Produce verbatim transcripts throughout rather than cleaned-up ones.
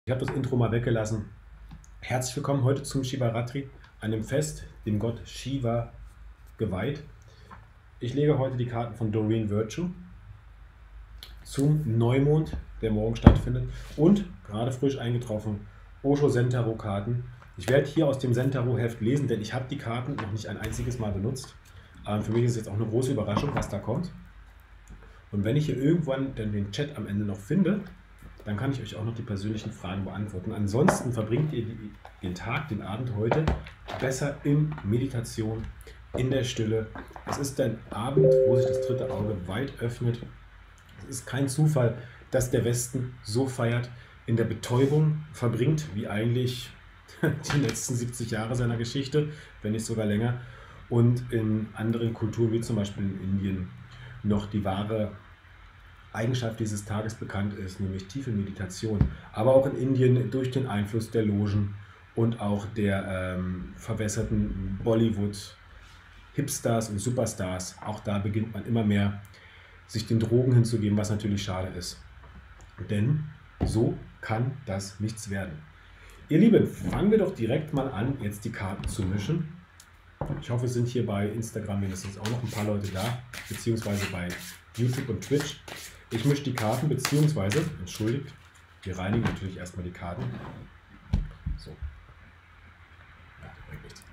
Ich habe das Intro mal weggelassen. Herzlich willkommen heute zum Shivaratri, einem Fest, dem Gott Shiva geweiht. Ich lege heute die Karten von Doreen Virtue zum Neumond, der morgen stattfindet, und gerade frisch eingetroffen Osho Zentaro Karten. Ich werde hier aus dem Zentaro Heft lesen, denn ich habe die Karten noch nicht ein einziges Mal benutzt. Ähm, für mich ist es jetzt auch eine große Überraschung, was da kommt. Und wenn ich hier irgendwann dann den Chat am Ende noch finde, dann kann ich euch auch noch die persönlichen Fragen beantworten. Ansonsten verbringt ihr die, den Tag, den Abend heute besser in Meditation, in der Stille. Es ist ein Abend, wo sich das dritte Auge weit öffnet. Es ist kein Zufall, dass der Westen so feiert, in der Betäubung verbringt, wie eigentlich die letzten siebzig Jahre seiner Geschichte, wenn nicht sogar länger. Und in anderen Kulturen, wie zum Beispiel in Indien, noch die wahre Eigenschaft dieses Tages bekannt ist, nämlich tiefe Meditation. Aber auch in Indien durch den Einfluss der Logen und auch der ähm, verwässerten Bollywood-Hipstars und Superstars. Auch da beginnt man immer mehr, sich den Drogen hinzugeben, was natürlich schade ist. Denn so kann das nichts werden. Ihr Lieben, fangen wir doch direkt mal an, jetzt die Karten zu mischen. Ich hoffe, es sind hier bei Instagram mindestens auch noch ein paar Leute da, beziehungsweise bei YouTube und Twitch. Ich mische die Karten, beziehungsweise, entschuldigt, wir reinigen natürlich erstmal die Karten. So. Ja, bringt nichts.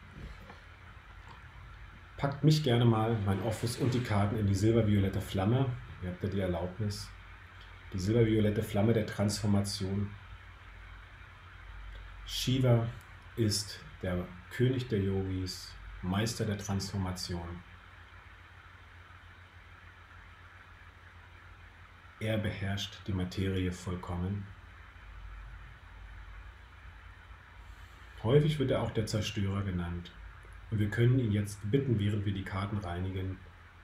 Packt mich gerne mal, mein Office und die Karten in die silberviolette Flamme. Ihr habt ja die Erlaubnis. Die silberviolette Flamme der Transformation. Shiva ist der König der Yogis, Meister der Transformation. Er beherrscht die Materie vollkommen. Häufig wird er auch der Zerstörer genannt. Und wir können ihn jetzt bitten, während wir die Karten reinigen: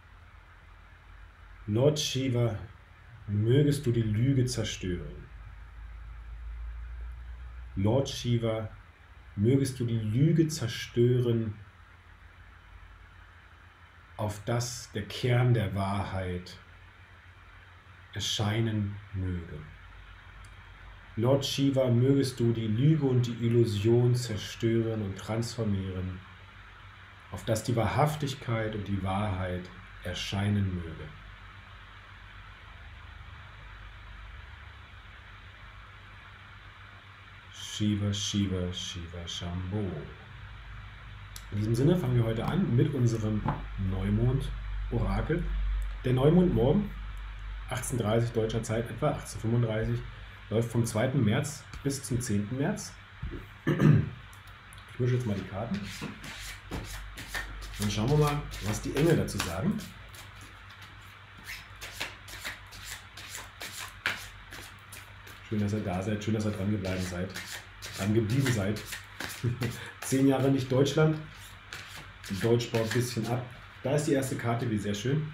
Lord Shiva, mögest du die Lüge zerstören. Lord Shiva, mögest du die Lüge zerstören, auf dass der Kern der Wahrheit erscheinen möge. Lord Shiva, mögest du die Lüge und die Illusion zerstören und transformieren, auf dass die Wahrhaftigkeit und die Wahrheit erscheinen möge. Shiva, Shiva, Shiva, Shambho. In diesem Sinne fangen wir heute an mit unserem Neumond-Orakel. Der Neumond morgen, achtzehn Uhr dreißig deutscher Zeit etwa, achtzehn Uhr fünfunddreißig, läuft vom zweiten März bis zum zehnten März. Ich mische jetzt mal die Karten. Dann schauen wir mal, was die Engel dazu sagen. Schön, dass ihr da seid, schön, dass ihr dran geblieben seid. Dran geblieben seid. Zehn Jahre nicht Deutschland. Deutsch baut ein bisschen ab. Da ist die erste Karte, wie sehr schön.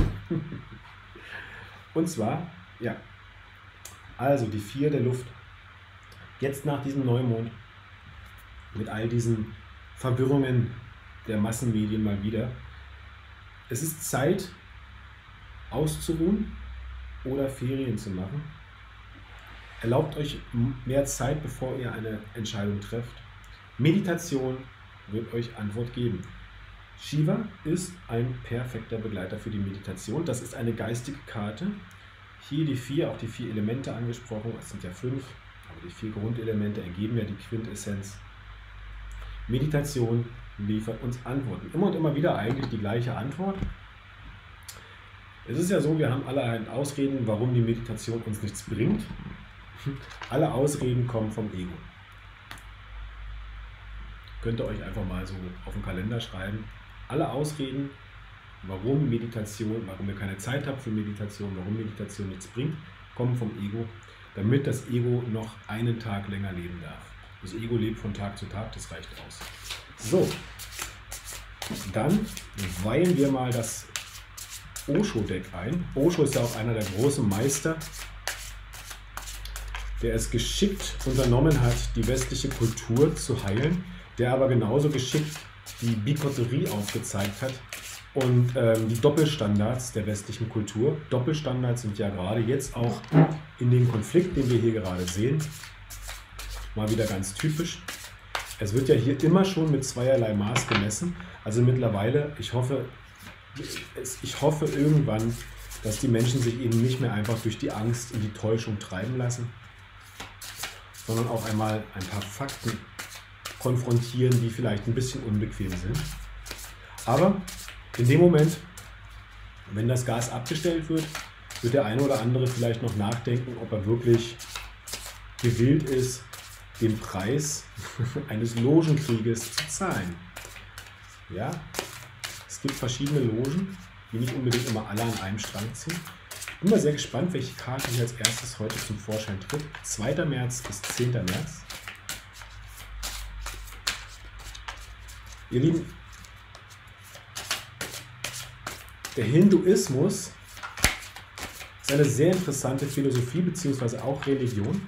Und zwar, ja, also die vier der Luft. Jetzt nach diesem Neumond, mit all diesen Verwirrungen der Massenmedien mal wieder. Es ist Zeit, auszuruhen oder Ferien zu machen. Erlaubt euch mehr Zeit, bevor ihr eine Entscheidung trefft. Meditation wird euch Antwort geben. Shiva ist ein perfekter Begleiter für die Meditation. Das ist eine geistige Karte. Hier die vier, auch die vier Elemente angesprochen. Es sind ja fünf, aber die vier Grundelemente ergeben ja die Quintessenz. Meditation liefert uns Antworten. Immer und immer wieder eigentlich die gleiche Antwort. Es ist ja so, wir haben alle Ausreden, warum die Meditation uns nichts bringt. Alle Ausreden kommen vom Ego. Könnt ihr euch einfach mal so auf den Kalender schreiben. Alle Ausreden, warum Meditation, warum ihr keine Zeit habt für Meditation, warum Meditation nichts bringt, kommen vom Ego, damit das Ego noch einen Tag länger leben darf. Das Ego lebt von Tag zu Tag, das reicht aus. So, dann weihen wir mal das Osho-Deck ein. Osho ist ja auch einer der großen Meister, der es geschickt unternommen hat, die westliche Kultur zu heilen, der aber genauso geschickt die Bigotterie aufgezeigt hat und ähm, die Doppelstandards der westlichen Kultur. Doppelstandards sind ja gerade jetzt auch in dem Konflikt, den wir hier gerade sehen, mal wieder ganz typisch. Es wird ja hier immer schon mit zweierlei Maß gemessen. Also mittlerweile, ich hoffe, ich hoffe irgendwann, dass die Menschen sich eben nicht mehr einfach durch die Angst in die Täuschung treiben lassen, sondern auch einmal ein paar Fakten konfrontieren, die vielleicht ein bisschen unbequem sind. Aber in dem Moment, wenn das Gas abgestellt wird, wird der eine oder andere vielleicht noch nachdenken, ob er wirklich gewillt ist, den Preis eines Logenkrieges zu zahlen. Ja, es gibt verschiedene Logen, die nicht unbedingt immer alle an einem Strang ziehen. Ich bin mal sehr gespannt, welche Karte hier als erstes heute zum Vorschein tritt. zweiter März bis zehnter März. Ihr Lieben, der Hinduismus ist eine sehr interessante Philosophie bzw. auch Religion,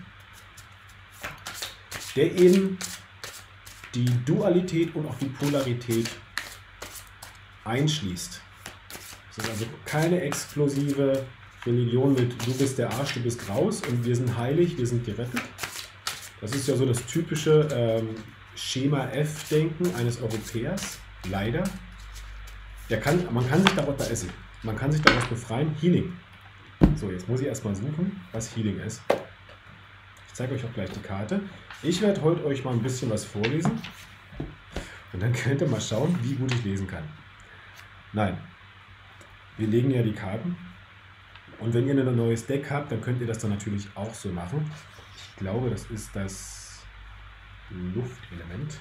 der eben die Dualität und auch die Polarität einschließt. Es ist also keine exklusive Religion mit du bist der Arsch, du bist raus und wir sind heilig, wir sind gerettet. Das ist ja so das typische ähm, Schema F-Denken eines Europäers, leider. Der kann, man kann sich daraus da essen, man kann sich daraus befreien. Healing. So, jetzt muss ich erstmal suchen, was Healing ist. Ich zeige euch auch gleich die Karte. Ich werde heute euch mal ein bisschen was vorlesen und dann könnt ihr mal schauen, wie gut ich lesen kann. Nein, wir legen ja die Karten und wenn ihr ein neues Deck habt, dann könnt ihr das dann natürlich auch so machen. Ich glaube, das ist das Luftelement.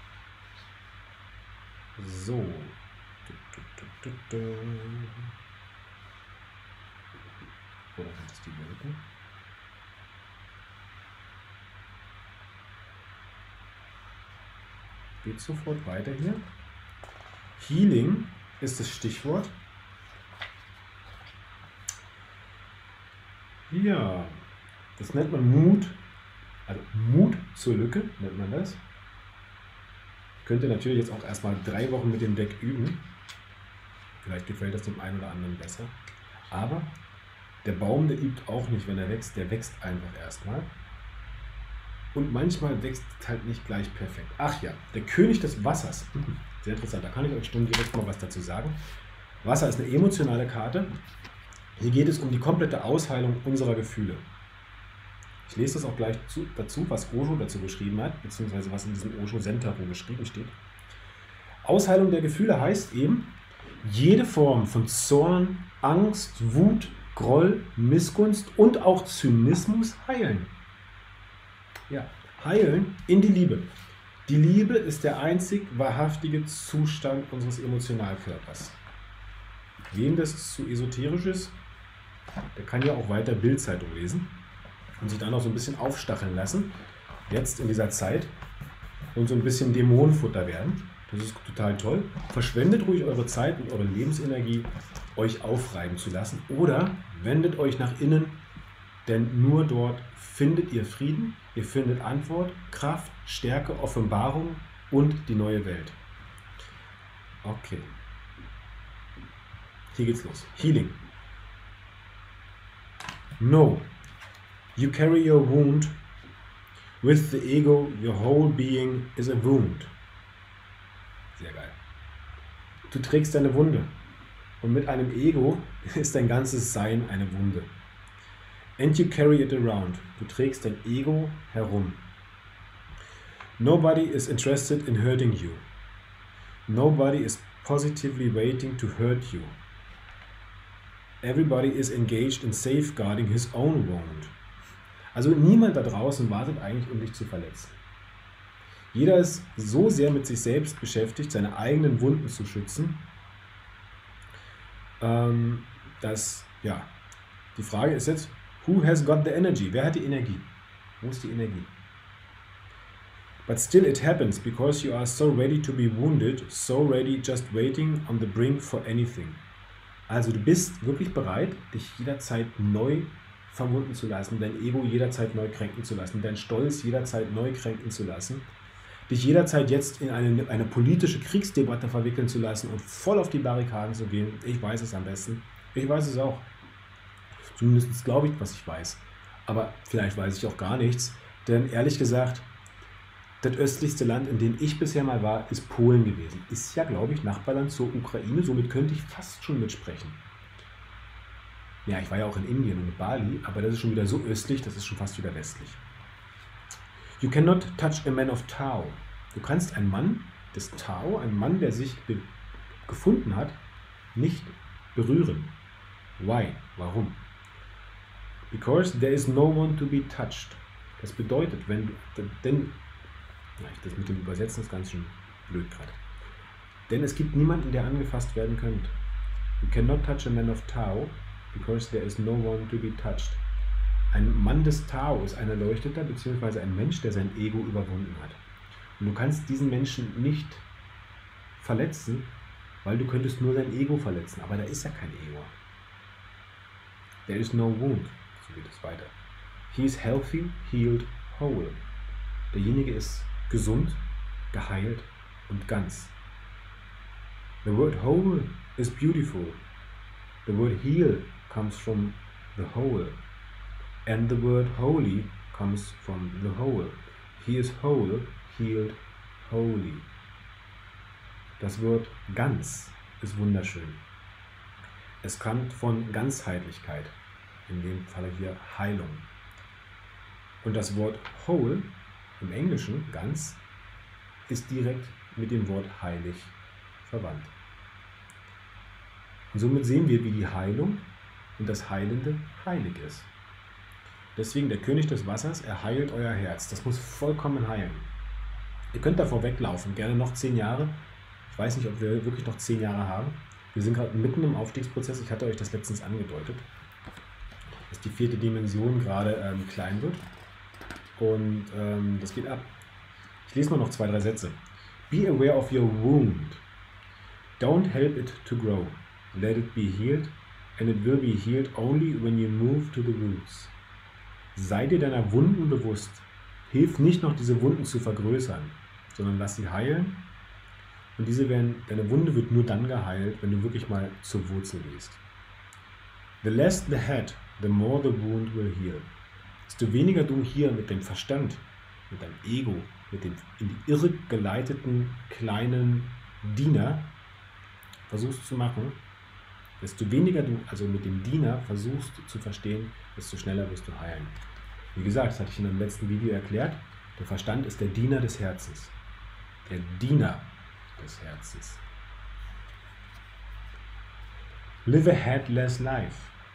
So. Oder sind das die Wolken? Geht sofort weiter hier. Healing ist das Stichwort. Ja, das nennt man Mut. Also Mut zur Lücke nennt man das. Könnt ihr natürlich jetzt auch erstmal drei Wochen mit dem Deck üben. Vielleicht gefällt das dem einen oder anderen besser. Aber der Baum, der übt auch nicht, wenn er wächst. Der wächst einfach erstmal. Und manchmal wächst es halt nicht gleich perfekt. Ach ja, der König des Wassers. Sehr interessant, da kann ich euch schon direkt mal was dazu sagen. Wasser ist eine emotionale Karte. Hier geht es um die komplette Ausheilung unserer Gefühle. Ich lese das auch gleich zu, dazu, was Osho dazu geschrieben hat, beziehungsweise was in diesem Osho-Sentaro geschrieben steht. Ausheilung der Gefühle heißt eben, jede Form von Zorn, Angst, Wut, Groll, Missgunst und auch Zynismus heilen. Ja, heilen in die Liebe. Die Liebe ist der einzig wahrhaftige Zustand unseres Emotionalkörpers. Wem das zu esoterisch ist, der kann ja auch weiter Bild-Zeitung lesen und sich dann auch so ein bisschen aufstacheln lassen, jetzt in dieser Zeit, und so ein bisschen Dämonenfutter werden. Das ist total toll. Verschwendet ruhig eure Zeit und eure Lebensenergie, euch aufreiben zu lassen, oder wendet euch nach innen, denn nur dort findet ihr Frieden, ihr findet Antwort, Kraft, Stärke, Offenbarung und die neue Welt. Okay. Hier geht's los. Healing. No. You carry your wound. With the ego, your whole being is a wound. Sehr geil. Du trägst deine Wunde. Und mit einem Ego ist dein ganzes Sein eine Wunde. And you carry it around. Du trägst dein Ego herum. Nobody is interested in hurting you. Nobody is positively waiting to hurt you. Everybody is engaged in safeguarding his own wound. Also niemand da draußen wartet eigentlich, um dich zu verletzen. Jeder ist so sehr mit sich selbst beschäftigt, seine eigenen Wunden zu schützen, ähm, dass, ja, die Frage ist jetzt, who has got the energy? Wer hat die Energie? Wo ist die Energie? But still it happens because you are so ready to be wounded, so ready just waiting on the brink for anything. Also du bist wirklich bereit, dich jederzeit neu verwunden zu lassen, dein Ego jederzeit neu kränken zu lassen, dein Stolz jederzeit neu kränken zu lassen, dich jederzeit jetzt in eine, eine politische Kriegsdebatte verwickeln zu lassen und voll auf die Barrikaden zu gehen. Ich weiß es am besten. Ich weiß es auch. Zumindest glaube ich, was ich weiß. Aber vielleicht weiß ich auch gar nichts. Denn ehrlich gesagt, Das östlichste Land, in dem ich bisher mal war, ist Polen gewesen. Ist ja, glaube ich, Nachbarland zur Ukraine, somit könnte ich fast schon mitsprechen. Ja, ich war ja auch in Indien und in Bali, aber das ist schon wieder so östlich, das ist schon fast wieder westlich. You cannot touch a man of Tao. Du kannst einen Mann des Tao, einen Mann, der sich gefunden hat, nicht berühren. Why? Warum? Because there is no one to be touched. Das bedeutet, wenn du, denn, ja, das mit dem Übersetzen ist ganz schön blöd gerade. Denn es gibt niemanden, der angefasst werden könnte. You cannot touch a man of Tao, because there is no one to be touched. Ein Mann des Tao ist ein Erleuchteter bzw. ein Mensch, der sein Ego überwunden hat. Und du kannst diesen Menschen nicht verletzen, weil du könntest nur sein Ego verletzen. Aber da ist ja kein Ego. There is no wound. So geht es weiter. He is healthy, healed, whole. Derjenige ist gesund, geheilt und ganz. The word whole is beautiful. The word heal comes from the whole. And the word holy comes from the whole. He is whole, healed, holy. Das Wort ganz ist wunderschön. Es kommt von Ganzheitlichkeit, in dem Falle hier Heilung. Und das Wort whole im Englischen, ganz, ist direkt mit dem Wort heilig verwandt. Und somit sehen wir, wie die Heilung und das Heilende heilig ist. Deswegen der König des Wassers, er heilt euer Herz. Das muss vollkommen heilen. Ihr könnt davor weglaufen, gerne noch zehn Jahre. Ich weiß nicht, ob wir wirklich noch zehn Jahre haben. Wir sind gerade mitten im Aufstiegsprozess. Ich hatte euch das letztens angedeutet, dass die vierte Dimension gerade ähm, klein wird. Und ähm, das geht ab. Ich lese mal noch zwei, drei Sätze. Be aware of your wound. Don't help it to grow. Let it be healed, and it will be healed only when you move to the roots. Sei dir deiner Wunden bewusst. Hilf nicht noch, diese Wunden zu vergrößern, sondern lass sie heilen. Und diese werden, deine Wunde wird nur dann geheilt, wenn du wirklich mal zur Wurzel gehst. The less the head, the more the wound will heal. Desto weniger du hier mit dem Verstand, mit deinem Ego, mit dem in die Irre geleiteten kleinen Diener versuchst zu machen, desto weniger du also mit dem Diener versuchst zu verstehen, desto schneller wirst du heilen. Wie gesagt, das hatte ich in einem letzten Video erklärt, der Verstand ist der Diener des Herzens. Der Diener des Herzens. Live a headless life.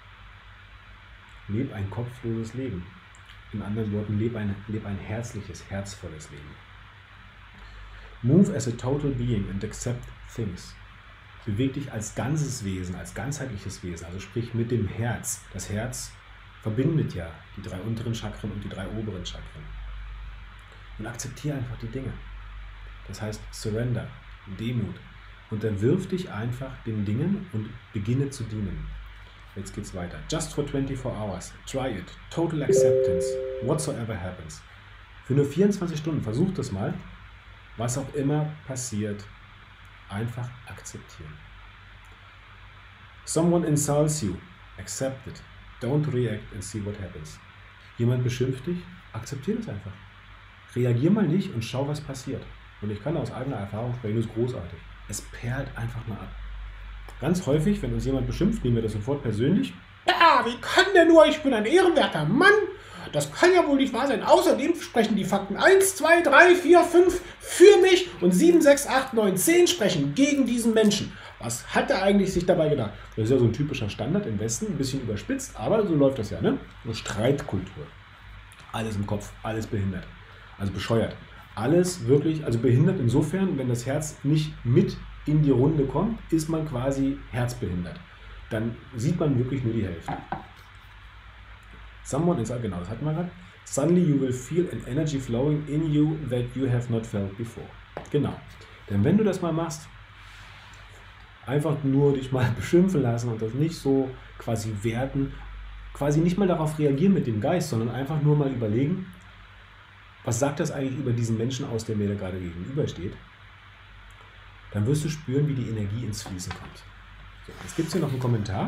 Leb ein kopfloses Leben. In anderen Worten, leb ein, leb ein herzliches, herzvolles Leben. Move as a total being and accept things. Beweg dich als ganzes Wesen, als ganzheitliches Wesen, also sprich mit dem Herz. Das Herz verbindet ja die drei unteren Chakren und die drei oberen Chakren. Und akzeptiere einfach die Dinge. Das heißt Surrender, Demut. Unterwirf dich einfach den Dingen und beginne zu dienen. Jetzt geht's weiter. Just for twenty-four hours. Try it. Total acceptance. Whatsoever happens. Für nur vierundzwanzig Stunden. Versuch das mal. Was auch immer passiert, einfach akzeptieren. Someone insults you. Accept it. Don't react and see what happens. Jemand beschimpft dich. Akzeptiere es einfach. Reagier mal nicht und schau, was passiert. Und ich kann aus eigener Erfahrung sprechen, das ist großartig. Es perlt einfach mal ab. Ganz häufig, wenn uns jemand beschimpft, nehmen wir das sofort persönlich. Ja, wie kann der nur? Ich bin ein ehrenwerter Mann. Das kann ja wohl nicht wahr sein. Außerdem sprechen die Fakten eins, zwei, drei, vier, fünf für mich und sieben, sechs, acht, neun, zehn sprechen gegen diesen Menschen. Was hat er eigentlich sich dabei gedacht? Das ist ja so ein typischer Standard im Westen, ein bisschen überspitzt, aber so läuft das ja, ne? Eine Streitkultur. Alles im Kopf, alles behindert. Also bescheuert. Alles wirklich, also behindert insofern, wenn das Herz nicht mit in die Runde kommt, ist man quasi herzbehindert. Dann sieht man wirklich nur die Hälfte. Someone is, genau, das hatten wir gerade. Suddenly you will feel an energy flowing in you that you have not felt before. Genau. Denn wenn du das mal machst, einfach nur dich mal beschimpfen lassen und das nicht so quasi werten, quasi nicht mal darauf reagieren mit dem Geist, sondern einfach nur mal überlegen, was sagt das eigentlich über diesen Menschen aus, der mir da gerade gegenübersteht, dann wirst du spüren, wie die Energie ins Fließen kommt. So, jetzt gibt es hier noch einen Kommentar.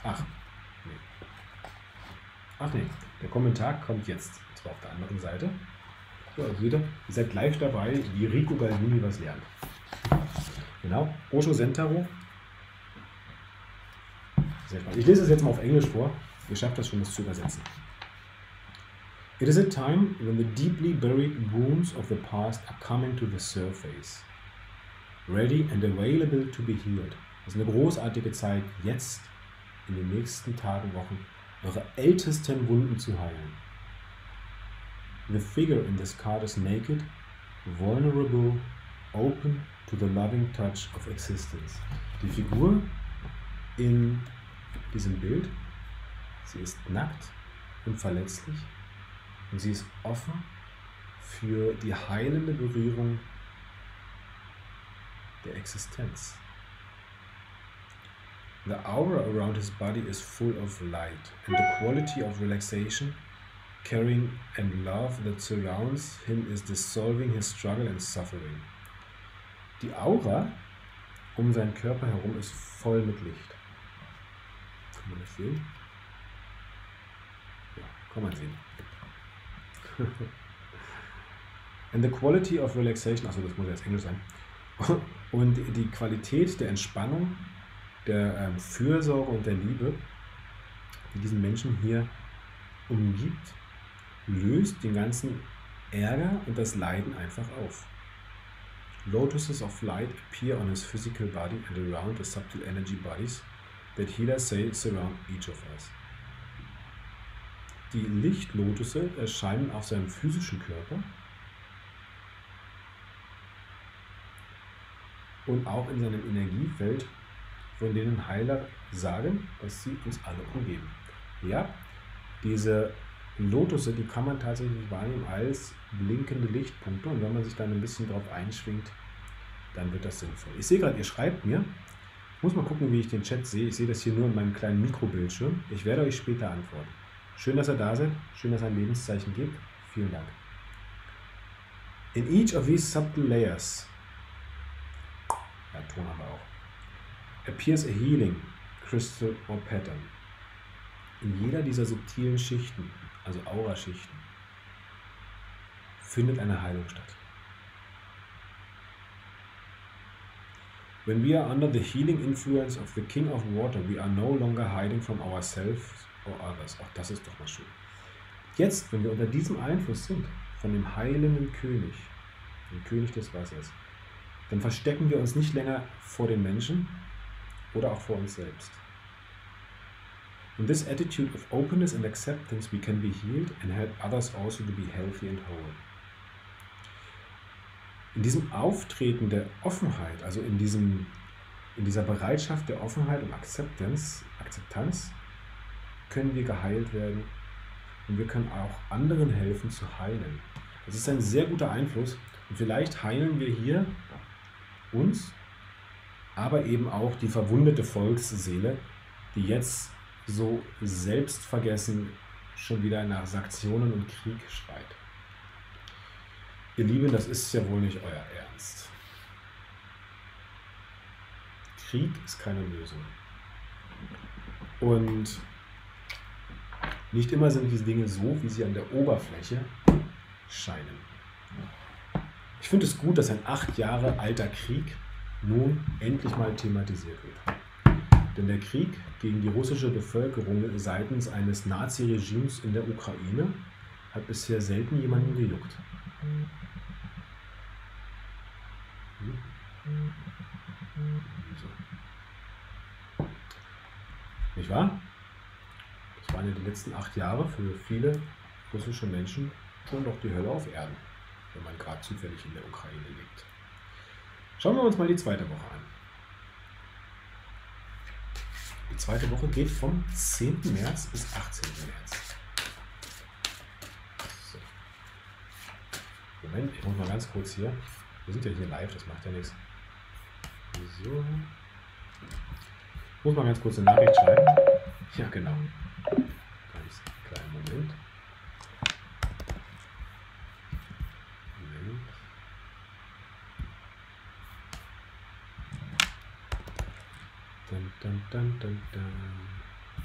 Ach, nee. Ach nee, der Kommentar kommt jetzt. Und zwar auf der anderen Seite. So, also wieder, ihr seid gleich dabei, wie Rico Galvini was lernt. Genau, Osho Sentaro. Sehr spannend. Ich lese es jetzt mal auf Englisch vor. Ihr schafft das schon, das zu übersetzen. It is a time when the deeply buried wounds of the past are coming to the surface, ready and available to be healed. Das ist eine großartige Zeit, jetzt in den nächsten Tagen, Wochen, eure ältesten Wunden zu heilen. The figure in this card is naked, vulnerable, open to the loving touch of existence. Die Figur in diesem Bild, sie ist nackt und verletzlich und sie ist offen für die heilende Berührung der Existenz. The aura around his body is full of light and the quality of relaxation, caring and love that surrounds him is dissolving his struggle and suffering. Die Aura um seinen Körper herum ist voll mit Licht. Kann man das sehen? Ja, kann man sehen. And the quality of relaxation, achso, das muss jetzt Englisch sein. Und die Qualität der Entspannung, der ähm, Fürsorge und der Liebe, die diesen Menschen hier umgibt, löst den ganzen Ärger und das Leiden einfach auf. Lotuses of light appear on his physical body and around the subtle energy bodies that healers say surround each of us. Die Lichtlotusse erscheinen auf seinem physischen Körper und auch in seinem Energiefeld, von denen Heiler sagen, dass sie uns alle umgeben. Ja, diese Lotusse, die kann man tatsächlich wahrnehmen als blinkende Lichtpunkte und wenn man sich dann ein bisschen drauf einschwingt, dann wird das sinnvoll. Ich sehe gerade, ihr schreibt mir. Ich muss mal gucken, wie ich den Chat sehe. Ich sehe das hier nur in meinem kleinen Mikrobildschirm. Ich werde euch später antworten. Schön, dass ihr da seid. Schön, dass ihr ein Lebenszeichen gebt. Vielen Dank. In each of these subtle layers, ja, Ton haben wir auch, appears a healing crystal or pattern. In jeder dieser subtilen Schichten, also Auraschichten, findet eine Heilung statt. When we are under the healing influence of the King of Water, we are no longer hiding from ourselves or others. Auch das ist doch mal schön. Jetzt, wenn wir unter diesem Einfluss sind, von dem heilenden König, dem König des Wassers, dann verstecken wir uns nicht länger vor den Menschen oder auch vor uns selbst. In this attitude of openness and acceptance, we can be healed and help others also to be healthy and whole. In diesem Auftreten der Offenheit, also in, diesem, in dieser Bereitschaft der Offenheit und Akzeptanz, Akzeptanz, können wir geheilt werden und wir können auch anderen helfen zu heilen. Das ist ein sehr guter Einfluss und vielleicht heilen wir hier uns, aber eben auch die verwundete Volksseele, die jetzt so selbstvergessen schon wieder nach Sanktionen und Krieg schreit. Ihr Lieben, das ist ja wohl nicht euer Ernst. Krieg ist keine Lösung. Und nicht immer sind diese Dinge so, wie sie an der Oberfläche scheinen. Ich finde es gut, dass ein acht Jahre alter Krieg nun endlich mal thematisiert wird. Denn der Krieg gegen die russische Bevölkerung seitens eines Nazi-Regimes in der Ukraine hat bisher selten jemanden gejuckt. So. Nicht wahr? Das waren ja die letzten acht Jahre für viele russische Menschen schon doch die Hölle auf Erden, wenn man gerade zufällig in der Ukraine lebt. Schauen wir uns mal die zweite Woche an. Die zweite Woche geht vom zehnten März bis achtzehnten März. So. Moment, ich muss mal ganz kurz hier. Wir sind ja hier live, das macht ja nichts. So. Ich muss mal ganz kurz eine Nachricht schreiben. Ja, genau. Ganz kleinen Moment. Moment. Dun, dun, dun, dun, dun.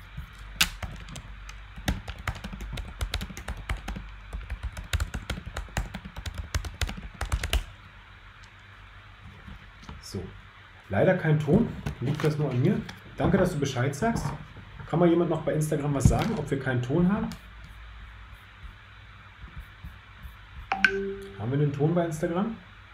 Leider kein Ton. Liegt das nur an mir? Danke, dass du Bescheid sagst. Kann mal jemand noch bei Instagram was sagen, ob wir keinen Ton haben? Haben wir den Ton bei Instagram?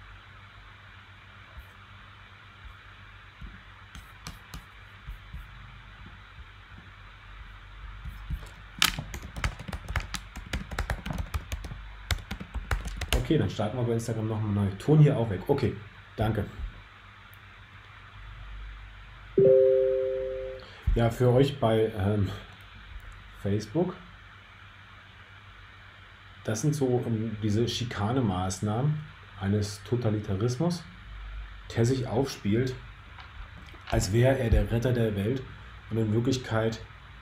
Okay, dann starten wir bei Instagram nochmal neu. Ton hier auch weg. Okay, danke. Ja, für euch bei ähm, Facebook, das sind so um, diese Schikanemaßnahmen eines Totalitarismus, der sich aufspielt, als wäre er der Retter der Welt, und in Wirklichkeit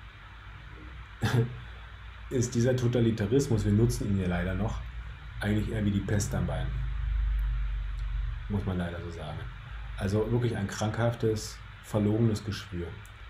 ist dieser Totalitarismus, wir nutzen ihn ja leider noch, eigentlich eher wie die Pest am Bein. Muss man leider so sagen. Also wirklich ein krankhaftes, verlogenes Geschwür.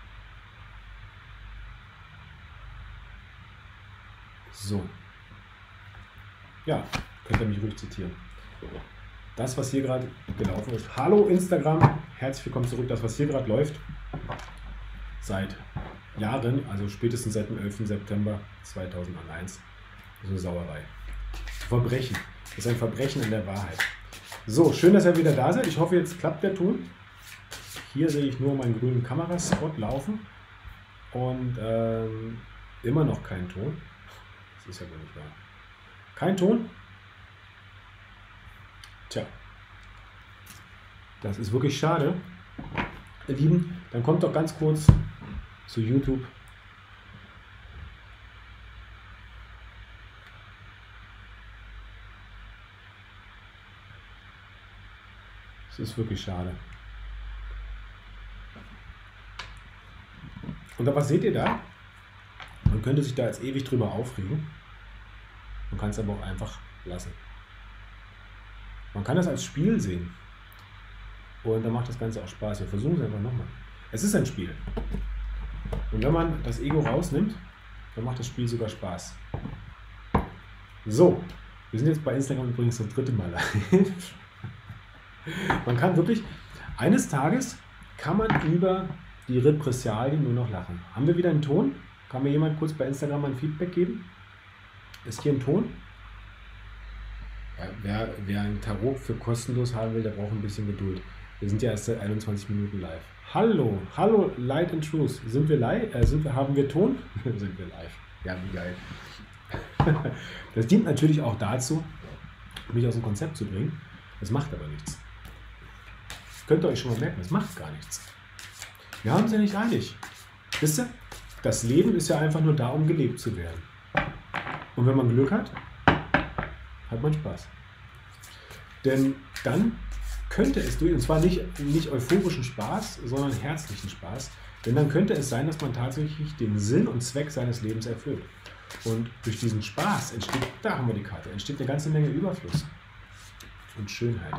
So. Ja, könnt ihr mich ruhig zitieren. Das, was hier gerade gelaufen ist. Hallo Instagram, herzlich willkommen zurück. Das, was hier gerade läuft, seit Jahren, also spätestens seit dem elften September zweitausendeins, ist eine Sauerei. Verbrechen. Das ist ein Verbrechen an der Wahrheit. So, schön, dass ihr wieder da seid. Ich hoffe, jetzt klappt der Ton. Hier sehe ich nur meinen grünen Kameraspot laufen und ähm, immer noch kein Ton. Das ist ja wohl nicht wahr. Kein Ton? Tja, das ist wirklich schade. Ihr Lieben, dann kommt doch ganz kurz zu YouTube. Es ist wirklich schade. Und was seht ihr da? Man könnte sich da jetzt ewig drüber aufregen. Man kann es aber auch einfach lassen. Man kann das als Spiel sehen. Und dann macht das Ganze auch Spaß. Wir versuchen es einfach nochmal. Es ist ein Spiel. Und wenn man das Ego rausnimmt, dann macht das Spiel sogar Spaß. So, wir sind jetzt bei Instagram übrigens das dritte Mal live. Man kann wirklich, eines Tages kann man über die Repressalien nur noch lachen. Haben wir wieder einen Ton? Kann mir jemand kurz bei Instagram ein Feedback geben? Ist hier ein Ton? Ja, wer, wer ein Tarot für kostenlos haben will, der braucht ein bisschen Geduld. Wir sind ja erst seit einundzwanzig Minuten live. Hallo, hallo Light and Truth. Sind wir live? Äh, sind wir, haben wir Ton? Sind wir live. Ja, wie geil. Das dient natürlich auch dazu, mich aus dem Konzept zu bringen. Das macht aber nichts. Könnt ihr euch schon mal merken, das macht gar nichts. Wir haben uns ja nicht einig. Wisst ihr? Das Leben ist ja einfach nur da, um gelebt zu werden. Und wenn man Glück hat, hat man Spaß. Denn dann könnte es durch, und zwar nicht, nicht euphorischen Spaß, sondern herzlichen Spaß, denn dann könnte es sein, dass man tatsächlich den Sinn und Zweck seines Lebens erfüllt. Und durch diesen Spaß entsteht, da haben wir die Karte, entsteht eine ganze Menge Überfluss und Schönheit.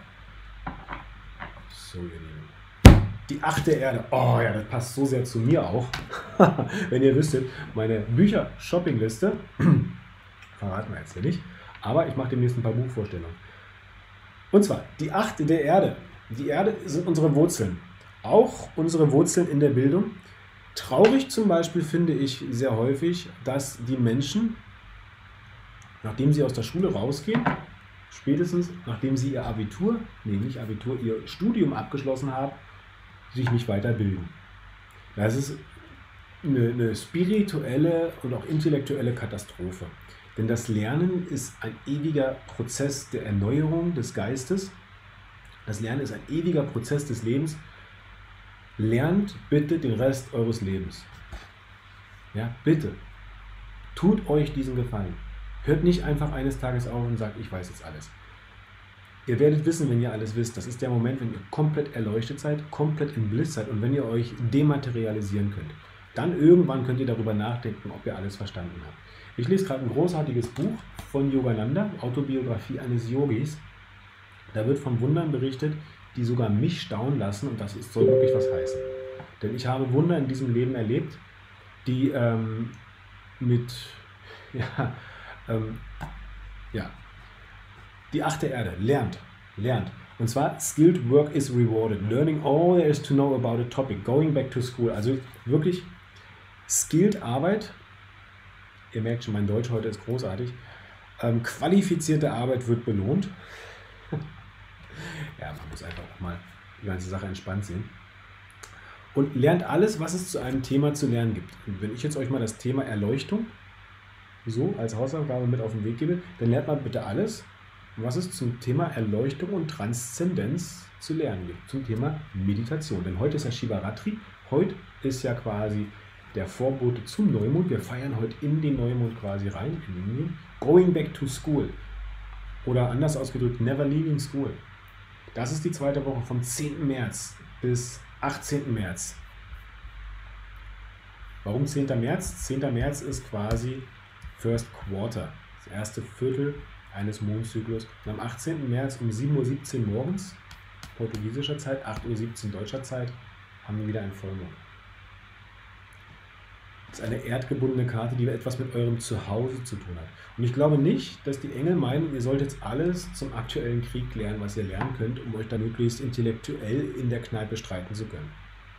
So, ihr Lieben. Die achte Erde. Oh ja, das passt so sehr zu mir auch. Wenn ihr wüsstet, meine Bücher-Shopping-Liste, verraten wir jetzt hier nicht, aber ich mache demnächst ein paar Buchvorstellungen. Und zwar, die achte der Erde. Die Erde sind unsere Wurzeln. Auch unsere Wurzeln in der Bildung. Traurig zum Beispiel finde ich sehr häufig, dass die Menschen, nachdem sie aus der Schule rausgehen, spätestens nachdem sie ihr Abitur, nee, nicht Abitur, ihr Studium abgeschlossen haben, sich nicht weiterbilden. Das ist eine, eine spirituelle und auch intellektuelle Katastrophe. Denn das Lernen ist ein ewiger Prozess der Erneuerung des Geistes. Das Lernen ist ein ewiger Prozess des Lebens. Lernt bitte den Rest eures Lebens. Ja, bitte. Tut euch diesen Gefallen. Hört nicht einfach eines Tages auf und sagt, ich weiß jetzt alles. Ihr werdet wissen, wenn ihr alles wisst. Das ist der Moment, wenn ihr komplett erleuchtet seid, komplett in Bliss seid und wenn ihr euch dematerialisieren könnt. Dann irgendwann könnt ihr darüber nachdenken, ob ihr alles verstanden habt. Ich lese gerade ein großartiges Buch von Yogananda, Autobiografie eines Yogis. Da wird von Wundern berichtet, die sogar mich staunen lassen und das soll wirklich was heißen. Denn ich habe Wunder in diesem Leben erlebt, die ähm, mit, ja, ähm, ja, die achte Erde, lernt, lernt. Und zwar, skilled work is rewarded. Learning all there is to know about a topic. Going back to school. Also wirklich skilled Arbeit. Ihr merkt schon, mein Deutsch heute ist großartig. Ähm, qualifizierte Arbeit wird belohnt. Ja, man muss einfach auch mal die ganze Sache entspannt sehen. Und lernt alles, was es zu einem Thema zu lernen gibt. Und wenn ich jetzt euch mal das Thema Erleuchtung so als Hausaufgabe mit auf den Weg gebe, dann lernt mal bitte alles, was es zum Thema Erleuchtung und Transzendenz zu lernen gibt. Zum Thema Meditation. Denn heute ist ja Shivaratri. Heute ist ja quasi der Vorbote zum Neumond. Wir feiern heute in den Neumond quasi rein. Going back to school. Oder anders ausgedrückt, never leaving school. Das ist die zweite Woche vom zehnten März bis achtzehnten März. Warum zehnten März? zehnten März ist quasi First Quarter, das erste Viertel eines Mondzyklus. Und am achtzehnten März um sieben Uhr siebzehn morgens, portugiesischer Zeit, acht Uhr siebzehn deutscher Zeit, haben wir wieder einen Vollmond. Das ist eine erdgebundene Karte, die etwas mit eurem Zuhause zu tun hat. Und ich glaube nicht, dass die Engel meinen, ihr sollt jetzt alles zum aktuellen Krieg lernen, was ihr lernen könnt, um euch dann möglichst intellektuell in der Kneipe streiten zu können.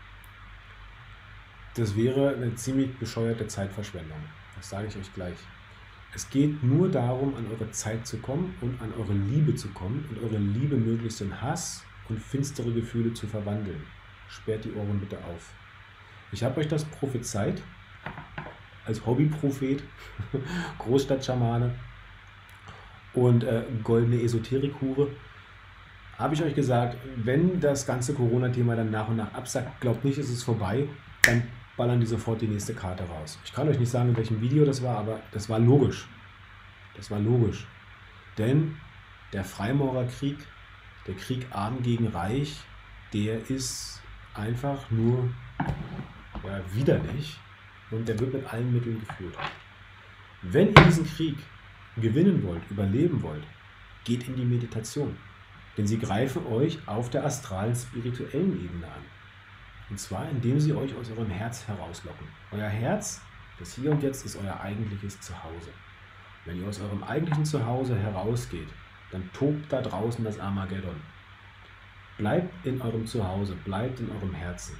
Das wäre eine ziemlich bescheuerte Zeitverschwendung. Das sage ich euch gleich. Es geht nur darum, an eure Zeit zu kommen und an eure Liebe zu kommen und eure Liebe möglichst in Hass und finstere Gefühle zu verwandeln. Sperrt die Ohren bitte auf. Ich habe euch das prophezeit. Als Hobbyprophet, Großstadtschamane und äh, goldene Esoterik-Hure, habe ich euch gesagt, wenn das ganze Corona-Thema dann nach und nach absackt, glaubt nicht, ist es vorbei, dann ballern die sofort die nächste Karte raus. Ich kann euch nicht sagen, in welchem Video das war, aber das war logisch. Das war logisch. Denn der Freimaurerkrieg, der Krieg arm gegen reich, der ist einfach nur ja, widerlich. Und der wird mit allen Mitteln geführt. Wenn ihr diesen Krieg gewinnen wollt, überleben wollt, geht in die Meditation. Denn sie greifen euch auf der astralen, spirituellen Ebene an. Und zwar, indem sie euch aus eurem Herz herauslocken. Euer Herz, das Hier und Jetzt, ist euer eigentliches Zuhause. Wenn ihr aus eurem eigentlichen Zuhause herausgeht, dann tobt da draußen das Armageddon. Bleibt in eurem Zuhause, bleibt in eurem Herzen.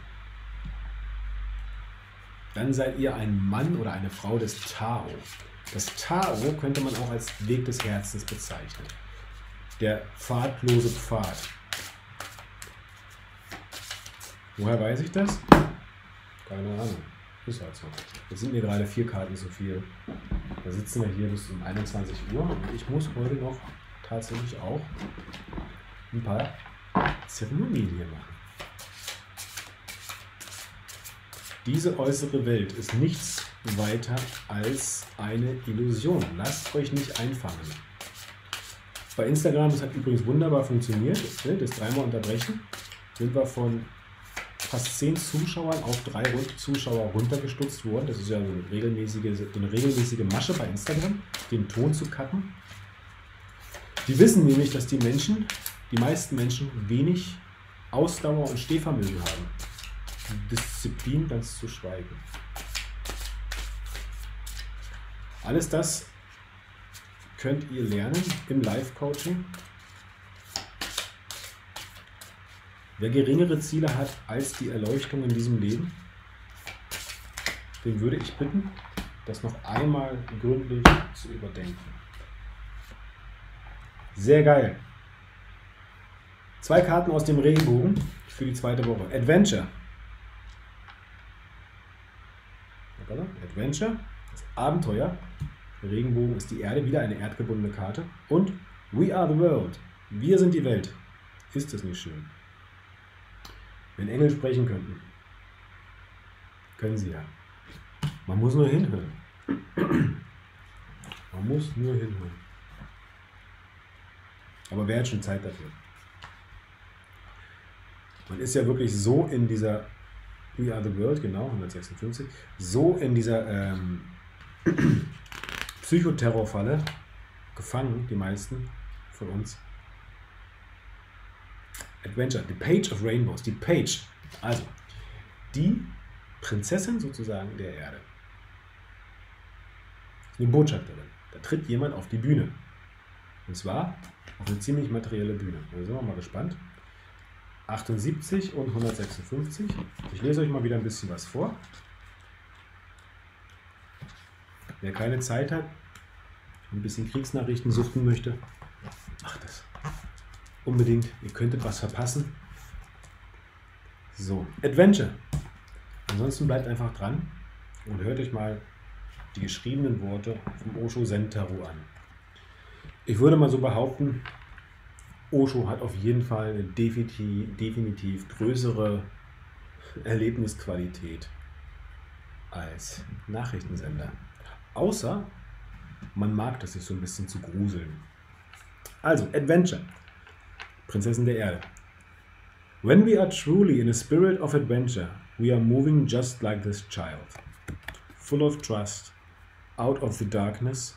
Dann seid ihr ein Mann oder eine Frau des Tao. Das Tao könnte man auch als Weg des Herzens bezeichnen. Der pfadlose Pfad. Woher weiß ich das? Keine Ahnung. Ist halt so. Jetzt sind mir gerade vier Karten zu viel. Da sitzen wir hier bis um einundzwanzig Uhr und ich muss heute noch tatsächlich auch ein paar Zeremonien hier machen. Diese äußere Welt ist nichts weiter als eine Illusion. Lasst euch nicht einfangen. Bei Instagram, das hat übrigens wunderbar funktioniert, das dreimal unterbrechen, sind wir von fast zehn Zuschauern auf drei Zuschauer runtergestutzt worden. Das ist ja so eine regelmäßige, so eine regelmäßige Masche bei Instagram, den Ton zu cutten. Die wissen nämlich, dass die Menschen, die meisten Menschen, wenig Ausdauer und Stehvermögen haben. Disziplin ganz zu schweigen. Alles das könnt ihr lernen im Live-Coaching. Wer geringere Ziele hat als die Erleuchtung in diesem Leben, den würde ich bitten, das noch einmal gründlich zu überdenken. Sehr geil. Zwei Karten aus dem Regenbogen für die zweite Woche. Adventure. Adventure, das Abenteuer. Der Regenbogen ist die Erde, wieder eine erdgebundene Karte. Und We are the world. Wir sind die Welt. Ist das nicht schön? Wenn Engel sprechen könnten, können sie ja. Man muss nur hinhören. Man muss nur hinhören. Aber wer hat schon Zeit dafür? Man ist ja wirklich so in dieser We are the world, genau, hundertsechsundfünfzig, so in dieser ähm, Psychoterrorfalle gefangen, die meisten von uns. Adventure, the Page of Rainbows, die Page, also die Prinzessin sozusagen der Erde. Eine Botschafterin. Da tritt jemand auf die Bühne. Und zwar auf eine ziemlich materielle Bühne. Da sind wir mal gespannt. achtundsiebzig und hundertsechsundfünfzig. Ich lese euch mal wieder ein bisschen was vor. Wer keine Zeit hat, ein bisschen Kriegsnachrichten suchten möchte, macht das unbedingt. Ihr könntet was verpassen. So, Adventure. Ansonsten bleibt einfach dran und hört euch mal die geschriebenen Worte vom Osho Zen Tarot an. Ich würde mal so behaupten, Osho hat auf jeden Fall eine definitiv, definitiv größere Erlebnisqualität als Nachrichtensender. Außer man mag das, sich so ein bisschen zu gruseln. Also, Adventure. Prinzessin der Erde. When we are truly in a spirit of adventure, we are moving just like this child, full of trust, out of the darkness,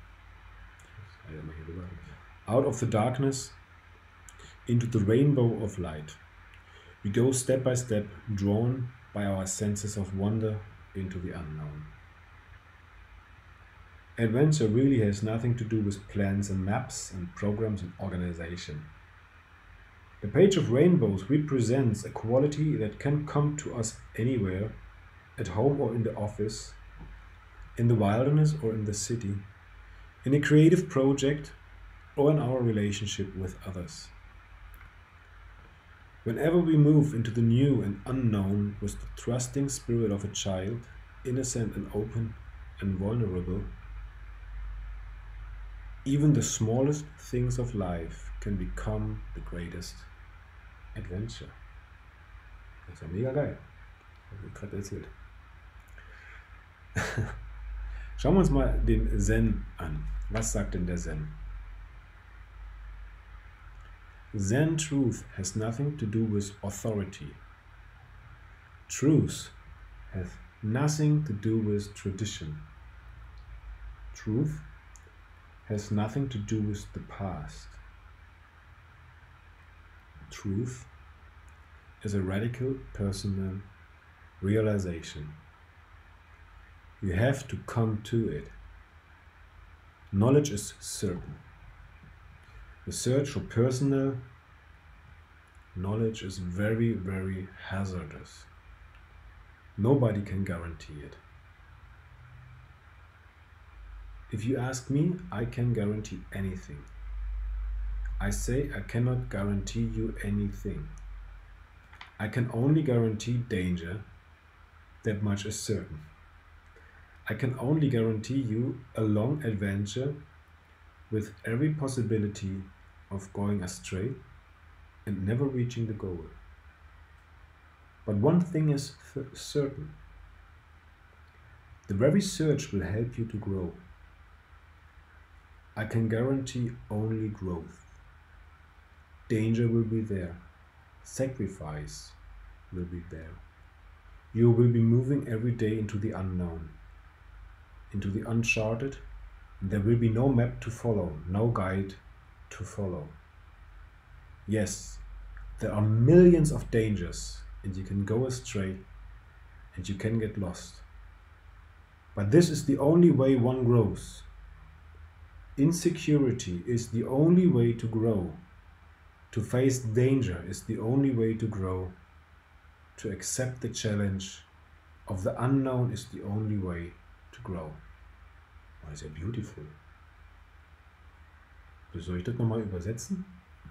out of the darkness, into the rainbow of light. We go step by step, drawn by our senses of wonder into the unknown. Adventure really has nothing to do with plans and maps and programs and organization. The page of rainbows represents a quality that can come to us anywhere, at home or in the office, in the wilderness or in the city, in a creative project or in our relationship with others. Whenever we move into the new and unknown with the trusting spirit of a child, innocent and open and vulnerable, even the smallest things of life can become the greatest adventure. Das ist ja mega geil. Das habe ich gerade erzählt. Schauen wir uns mal den Zen an. Was sagt denn der Zen? Zen truth has nothing to do with authority. Truth has nothing to do with tradition. Truth has nothing to do with the past. Truth is a radical personal realization. You have to come to it. Knowledge is certain. The search for personal knowledge is very, very hazardous. Nobody can guarantee it. If you ask me, I can guarantee anything. I say I cannot guarantee you anything. I can only guarantee danger. That much is certain. I can only guarantee you a long adventure with every possibility of going astray and never reaching the goal. But one thing is certain. The very search will help you to grow. I can guarantee only growth. Danger will be there. Sacrifice will be there. You will be moving every day into the unknown, into the uncharted. There will be no map to follow, no guide to follow. Yes, there are millions of dangers and you can go astray and you can get lost. But this is the only way one grows. Insecurity is the only way to grow. To face danger is the only way to grow. To accept the challenge of the unknown is the only way to grow. Oh, ist ja beautiful. Soll ich das nochmal übersetzen?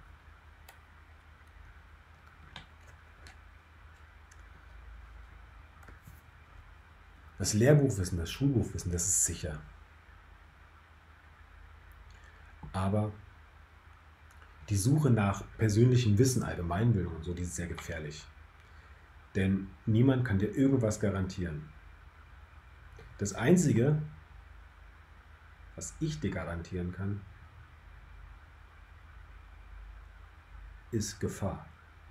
Das Lehrbuchwissen, das Schulbuchwissen, das ist sicher. Aber die Suche nach persönlichem Wissen, Allgemeinbildung und so, die ist sehr gefährlich. Denn niemand kann dir irgendwas garantieren. Das Einzige, was ich dir garantieren kann, ist Gefahr.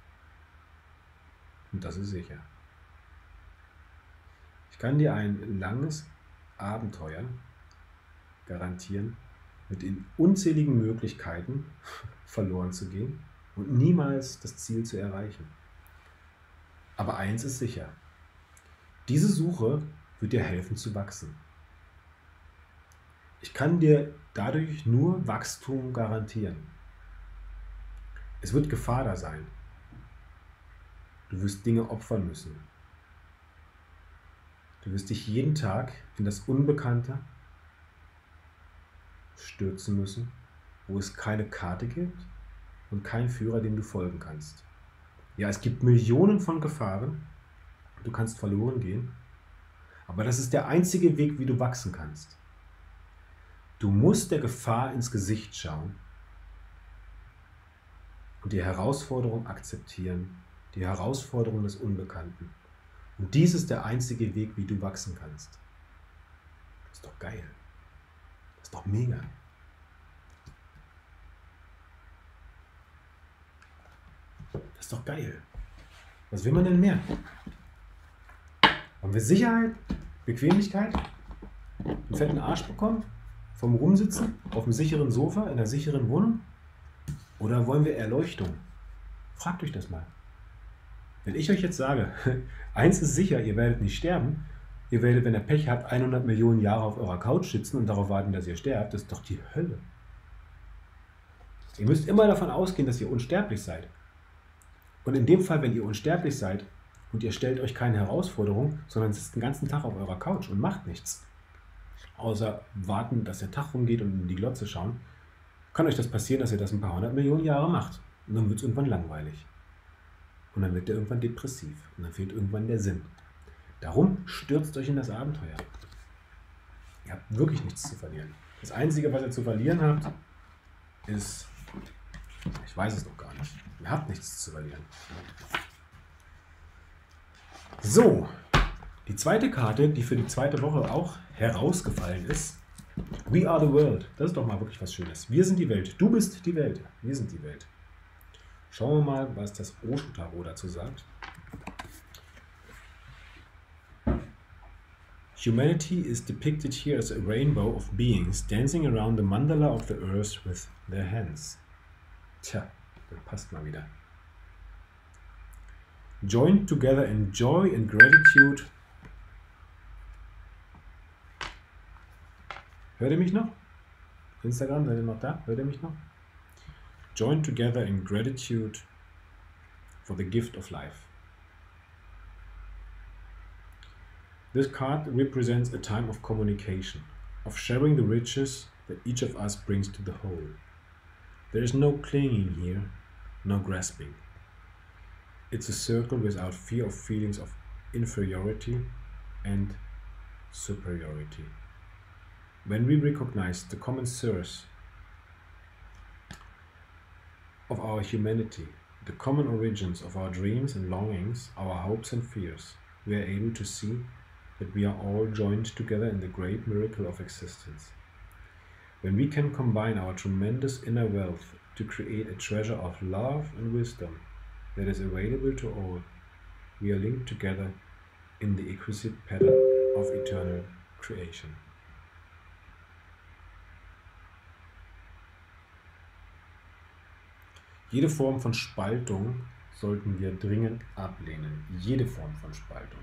Und das ist sicher. Ich kann dir ein langes Abenteuer garantieren, mit den unzähligen Möglichkeiten verloren zu gehen und niemals das Ziel zu erreichen. Aber eins ist sicher: Diese Suche wird dir helfen zu wachsen. Ich kann dir dadurch nur Wachstum garantieren. Es wird Gefahr da sein. Du wirst Dinge opfern müssen. Du wirst dich jeden Tag in das Unbekannte stürzen müssen, wo es keine Karte gibt und keinen Führer, dem du folgen kannst. Ja, es gibt Millionen von Gefahren. Du kannst verloren gehen. Aber das ist der einzige Weg, wie du wachsen kannst. Du musst der Gefahr ins Gesicht schauen und die Herausforderung akzeptieren, die Herausforderung des Unbekannten. Und dies ist der einzige Weg, wie du wachsen kannst. Das ist doch geil. Das ist doch mega. Das ist doch geil. Was will man denn mehr? Wollen wir Sicherheit, Bequemlichkeit, einen fetten Arsch bekommen, vom Rumsitzen, auf einem sicheren Sofa, in einer sicheren Wohnung? Oder wollen wir Erleuchtung? Fragt euch das mal. Wenn ich euch jetzt sage, eins ist sicher, ihr werdet nicht sterben, ihr werdet, wenn ihr Pech habt, hundert Millionen Jahre auf eurer Couch sitzen und darauf warten, dass ihr sterbt, das ist doch die Hölle. Ihr müsst immer davon ausgehen, dass ihr unsterblich seid. Und in dem Fall, wenn ihr unsterblich seid und ihr stellt euch keine Herausforderung, sondern sitzt den ganzen Tag auf eurer Couch und macht nichts, außer warten, dass der Tag rumgeht und in die Glotze schauen, kann euch das passieren, dass ihr das ein paar hundert Millionen Jahre macht. Und dann wird es irgendwann langweilig. Und dann wird ihr irgendwann depressiv. Und dann fehlt irgendwann der Sinn. Darum stürzt euch in das Abenteuer. Ihr habt wirklich nichts zu verlieren. Das Einzige, was ihr zu verlieren habt, ist, ich weiß es noch gar nicht. Ihr habt nichts zu verlieren. So, die zweite Karte, die für die zweite Woche auch herausgefallen ist. We are the world. Das ist doch mal wirklich was Schönes. Wir sind die Welt. Du bist die Welt. Wir sind die Welt. Schauen wir mal, was das Osho Tarot dazu sagt. Humanity is depicted here as a rainbow of beings dancing around the mandala of the earth with their hands. Tja, das passt mal wieder. Joined together in joy and gratitude. Hört ihr mich noch? Instagram, seid ihr noch da? Hört ihr mich noch? Joined together in gratitude for the gift of life. This card represents a time of communication, of sharing the riches that each of us brings to the whole. There is no clinging here, no grasping. It's a circle without fear of feelings of inferiority and superiority. When we recognize the common source of our humanity, the common origins of our dreams and longings, our hopes and fears, we are able to see that we are all joined together in the great miracle of existence. When we can combine our tremendous inner wealth to create a treasure of love and wisdom that is available to all, we are linked together in the exquisite pattern of eternal creation. Jede Form von Spaltung sollten wir dringend ablehnen. Jede Form von Spaltung.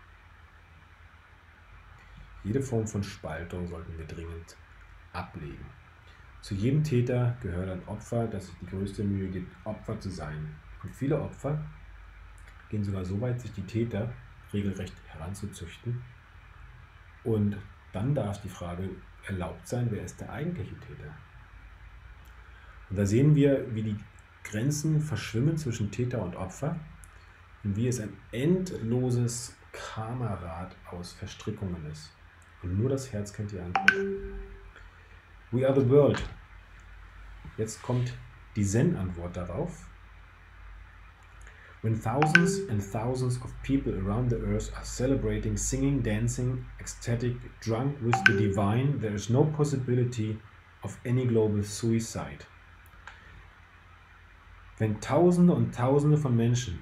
Jede Form von Spaltung sollten wir dringend ablegen. Zu jedem Täter gehört ein Opfer, das sich die größte Mühe gibt, Opfer zu sein. Und viele Opfer gehen sogar so weit, sich die Täter regelrecht heranzuzüchten. Und dann darf die Frage erlaubt sein, wer ist der eigentliche Täter? Und da sehen wir, wie die Grenzen verschwimmen zwischen Täter und Opfer und wie es ein endloses Karma-Rad aus Verstrickungen ist. Und nur das Herz kennt die Antwort. We are the world. Jetzt kommt die Zen-Antwort darauf. When thousands and thousands of people around the earth are celebrating, singing, dancing, ecstatic, drunk with the divine, there is no possibility of any global suicide. Wenn Tausende und Tausende von Menschen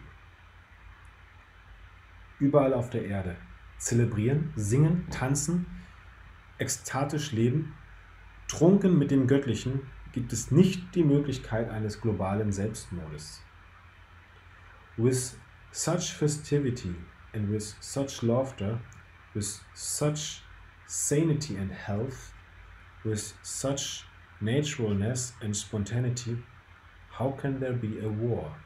überall auf der Erde zelebrieren, singen, tanzen, ekstatisch leben, trunken mit dem Göttlichen, gibt es nicht die Möglichkeit eines globalen Selbstmordes. With such festivity and with such laughter, with such sanity and health, with such naturalness and spontaneity, How can there be a war?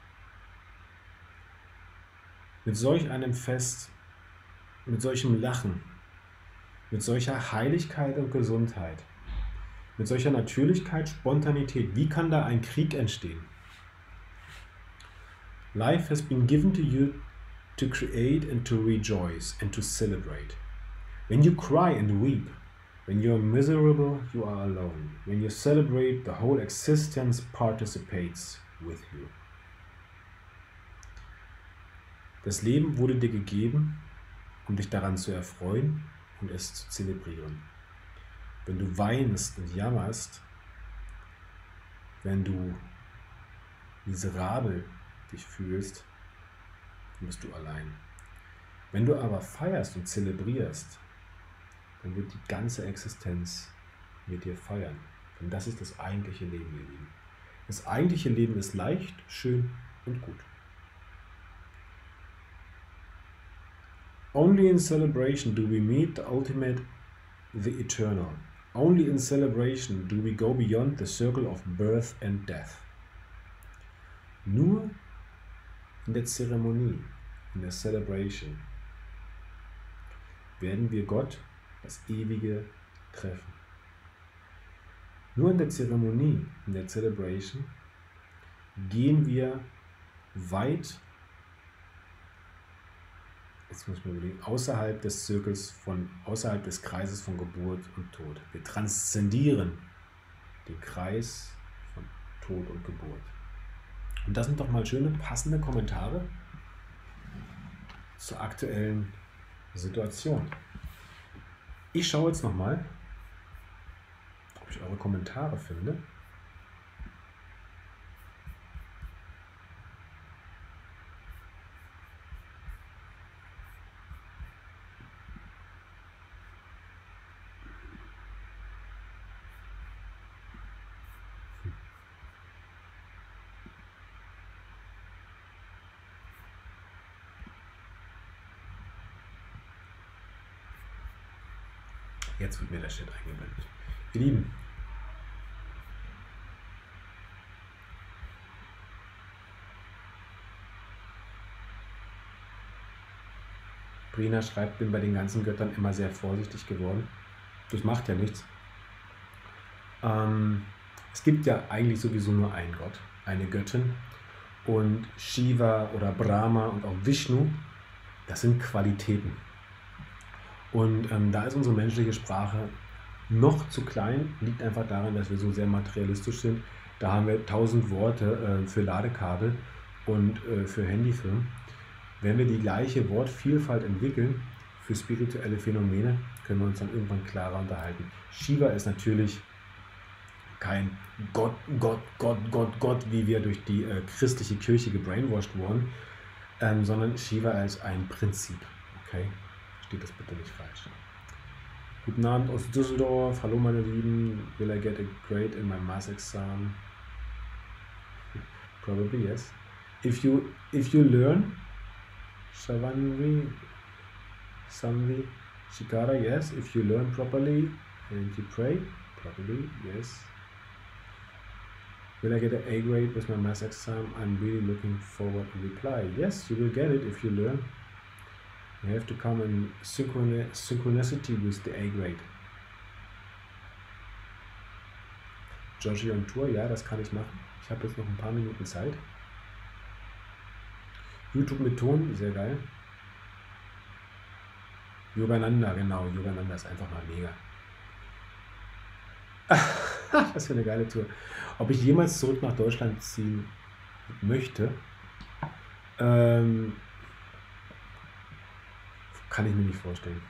Mit solch einem Fest, mit solchem Lachen, mit solcher Heiligkeit und Gesundheit, mit solcher Natürlichkeit, Spontanität, wie kann da ein Krieg entstehen? Life has been given to you to create and to rejoice and to celebrate. When you cry and weep, when you are miserable, you are alone. When you celebrate, the whole existence participates with you. Das Leben wurde dir gegeben, um dich daran zu erfreuen und es zu zelebrieren. Wenn du weinst und jammerst, wenn du miserabel dich fühlst, dann bist du allein. Wenn du aber feierst und zelebrierst, dann wird die ganze Existenz mit dir feiern. Denn das ist das eigentliche Leben, ihr Lieben. Das eigentliche Leben ist leicht, schön und gut. Only in celebration do we meet the ultimate, the eternal. Only in celebration do we go beyond the circle of birth and death. Nur in der Zeremonie, in der Celebration, werden wir Gott, das Ewige, treffen. Nur in der Zeremonie, in der Celebration, gehen wir weit, jetzt muss man überlegen, außerhalb des Zirkels, von, außerhalb des Kreises von Geburt und Tod. Wir transzendieren den Kreis von Tod und Geburt. Und das sind doch mal schöne, passende Kommentare zur aktuellen Situation. Ich schaue jetzt nochmal, ob ich eure Kommentare finde. Jetzt wird mir der Chat eingeblendet. Ihr Lieben, Brina schreibt, bin bei den ganzen Göttern immer sehr vorsichtig geworden. Das macht ja nichts. Ähm, es gibt ja eigentlich sowieso nur einen Gott, eine Göttin. Und Shiva oder Brahma und auch Vishnu, das sind Qualitäten. Und ähm, da ist unsere menschliche Sprache noch zu klein, liegt einfach daran, dass wir so sehr materialistisch sind. Da haben wir tausend Worte äh, für Ladekabel und äh, für Handyfirmen. Wenn wir die gleiche Wortvielfalt entwickeln für spirituelle Phänomene, können wir uns dann irgendwann klarer unterhalten. Shiva ist natürlich kein Gott, Gott, Gott, Gott, Gott, wie wir durch die äh, christliche Kirche gebrainwashed wurden, ähm, sondern Shiva ist ein Prinzip. Okay? Steht das bitte nicht falsch. Guten Abend aus Düsseldorf. Hallo meine Lieben. Will I get a grade in my maths exam? Probably yes. If you if you learn Shavanvi, Samvi, Shikara, yes. If you learn properly and you pray, probably yes. Will I get an A grade with my maths exam? I'm really looking forward to reply. Yes, you will get it if you learn. You have to come in synchroni synchronicity with the A grade. Joshi on Tour, ja, das kann ich machen. Ich habe jetzt noch ein paar Minuten Zeit. YouTube mit Ton, sehr geil. Yogananda, genau, Yogananda ist einfach mal mega. Was für eine geile Tour. Ob ich jemals zurück nach Deutschland ziehen möchte, ähm, kann ich mir nicht vorstellen.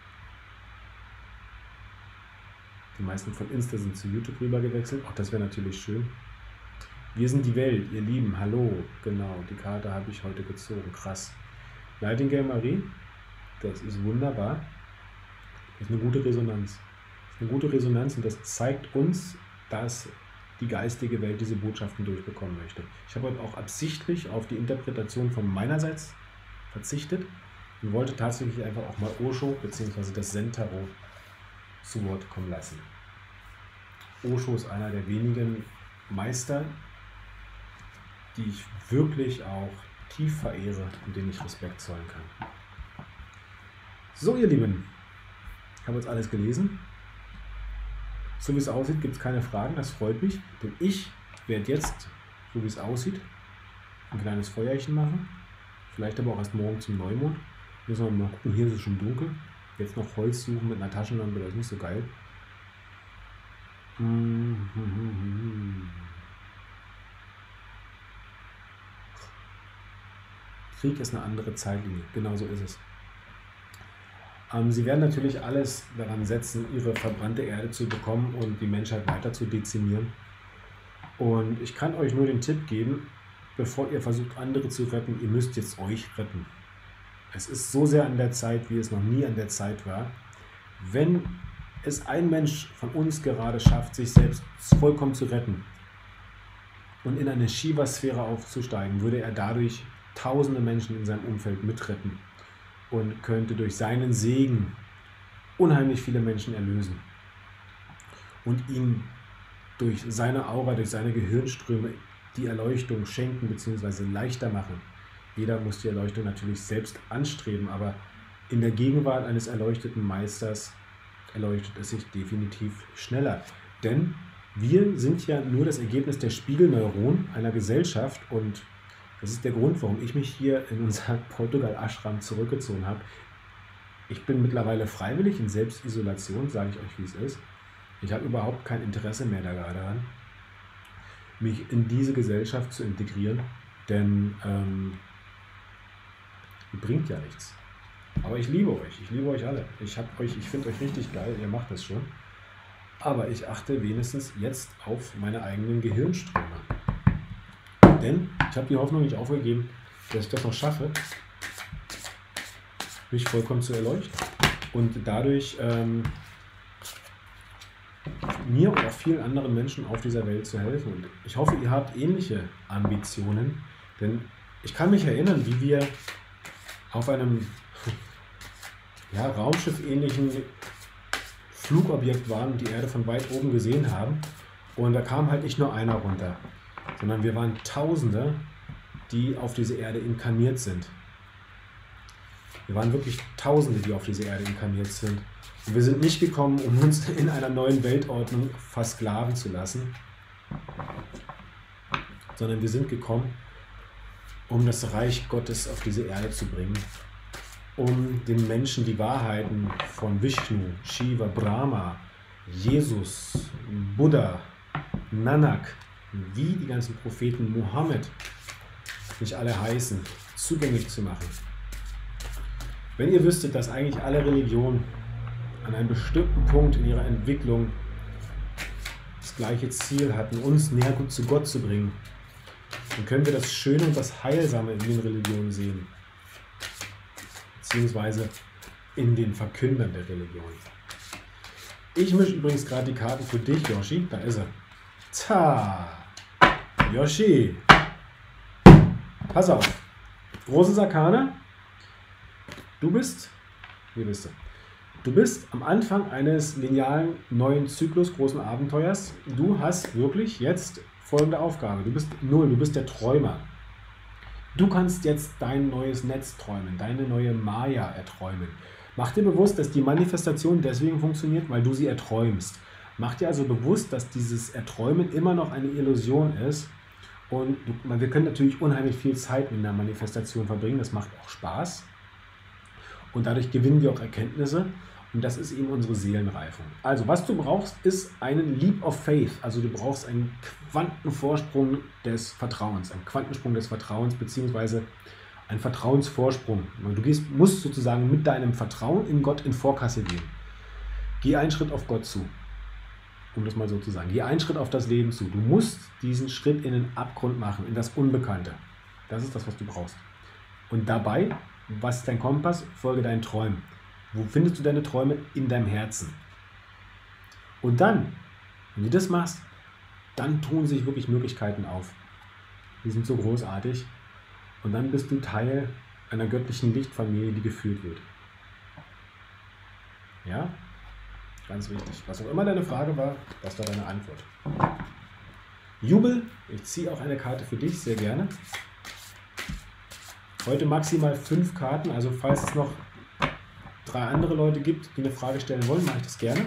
Die meisten von Insta sind zu YouTube rüber gewechselt. Auch das wäre natürlich schön. Wir sind die Welt, ihr Lieben. Hallo. Genau, die Karte habe ich heute gezogen. Krass. Nightingale Marie, das ist wunderbar. Das ist eine gute Resonanz. Das ist eine gute Resonanz und das zeigt uns, dass die geistige Welt diese Botschaften durchbekommen möchte. Ich habe heute auch absichtlich auf die Interpretation von meinerseits verzichtet und wollte tatsächlich einfach auch mal Osho bzw. das Zen-Tarot zu Wort kommen lassen. Osho ist einer der wenigen Meister die ich wirklich auch tief verehre und denen ich Respekt zollen kann. So, ihr Lieben, ich habe jetzt alles gelesen. So wie es aussieht, gibt es keine Fragen, das freut mich, denn ich werde jetzt, so wie es aussieht, ein kleines Feuerchen machen, vielleicht aber auch erst morgen zum Neumond. Müssen wir mal gucken, hier ist es schon dunkel. Jetzt noch Holz suchen mit einer Taschenlampe, das ist nicht so geil. Krieg ist eine andere Zeitlinie, genau so ist es. Ähm, sie werden natürlich alles daran setzen, ihre verbrannte Erde zu bekommen und die Menschheit weiter zu dezimieren. Und ich kann euch nur den Tipp geben, bevor ihr versucht, andere zu retten, ihr müsst jetzt euch retten. Es ist so sehr an der Zeit, wie es noch nie an der Zeit war. Wenn es ein Mensch von uns gerade schafft, sich selbst vollkommen zu retten und in eine Shiva-Sphäre aufzusteigen, würde er dadurch tausende Menschen in seinem Umfeld mitretten und könnte durch seinen Segen unheimlich viele Menschen erlösen und ihnen durch seine Aura, durch seine Gehirnströme die Erleuchtung schenken bzw. leichter machen. Jeder muss die Erleuchtung natürlich selbst anstreben, aber in der Gegenwart eines erleuchteten Meisters erleuchtet es sich definitiv schneller. Denn wir sind ja nur das Ergebnis der Spiegelneuronen einer Gesellschaft und das ist der Grund, warum ich mich hier in unser Portugal-Ashram zurückgezogen habe. Ich bin mittlerweile freiwillig in Selbstisolation, sage ich euch, wie es ist. Ich habe überhaupt kein Interesse mehr daran, mich in diese Gesellschaft zu integrieren, denn ähm, die bringt ja nichts. Aber ich liebe euch, ich liebe euch alle. Ich habe euch, ich finde euch richtig geil, ihr macht das schon. Aber ich achte wenigstens jetzt auf meine eigenen Gehirnströme. Denn ich habe die Hoffnung nicht aufgegeben, dass ich das noch schaffe, mich vollkommen zu erleuchten. Und dadurch ähm, mir und auch vielen anderen Menschen auf dieser Welt zu helfen. Und ich hoffe, ihr habt ähnliche Ambitionen. Denn ich kann mich erinnern, wie wir auf einem ja, Raumschiff-ähnlichen Flugobjekt waren und die Erde von weit oben gesehen haben. Und da kam halt nicht nur einer runter, sondern wir waren Tausende, die auf diese Erde inkarniert sind. Wir waren wirklich Tausende, die auf diese Erde inkarniert sind. Und wir sind nicht gekommen, um uns in einer neuen Weltordnung versklaven zu lassen, sondern wir sind gekommen, um das Reich Gottes auf diese Erde zu bringen, um den Menschen die Wahrheiten von Vishnu, Shiva, Brahma, Jesus, Buddha, Nanak, wie die ganzen Propheten, Mohammed, nicht alle heißen, zugänglich zu machen. Wenn ihr wüsstet, dass eigentlich alle Religionen an einem bestimmten Punkt in ihrer Entwicklung das gleiche Ziel hatten, uns näher zu Gott zu bringen, dann können wir das Schöne und das Heilsame in den Religionen sehen, beziehungsweise in den Verkündern der Religion. Ich mische übrigens gerade die Karten für dich, Yoshi. Da ist er. Ta! Yoshi! Pass auf. Großes Arkana. Du bist, wie bist du? Du bist am Anfang eines linearen neuen Zyklus, großen Abenteuers. Du hast wirklich jetzt folgende Aufgabe. Du bist null, du bist der Träumer. Du kannst jetzt dein neues Netz träumen, deine neue Maya erträumen. Mach dir bewusst, dass die Manifestation deswegen funktioniert, weil du sie erträumst. Mach dir also bewusst, dass dieses Erträumen immer noch eine Illusion ist. Und du, wir können natürlich unheimlich viel Zeit mit der Manifestation verbringen. Das macht auch Spaß. Und dadurch gewinnen wir auch Erkenntnisse. Und das ist eben unsere Seelenreifung. Also was du brauchst, ist einen Leap of Faith. Also du brauchst einen Quantenvorsprung des Vertrauens. Einen Quantensprung des Vertrauens, beziehungsweise einen Vertrauensvorsprung. Du gehst, musst sozusagen mit deinem Vertrauen in Gott in Vorkasse gehen. Geh einen Schritt auf Gott zu. Um das mal so zu sagen. Geh einen Schritt auf das Leben zu. Du musst diesen Schritt in den Abgrund machen, in das Unbekannte. Das ist das, was du brauchst. Und dabei, was ist dein Kompass? Folge deinen Träumen. Wo findest du deine Träume? In deinem Herzen. Und dann, wenn du das machst, dann tun sich wirklich Möglichkeiten auf. Die sind so großartig. Und dann bist du Teil einer göttlichen Lichtfamilie, die geführt wird. Ja? Ganz wichtig. Was auch immer deine Frage war, das war deine Antwort. Jubel, ich ziehe auch eine Karte für dich, sehr gerne. Heute maximal fünf Karten, also falls es noch drei andere Leute gibt, die eine Frage stellen wollen, mache ich das gerne.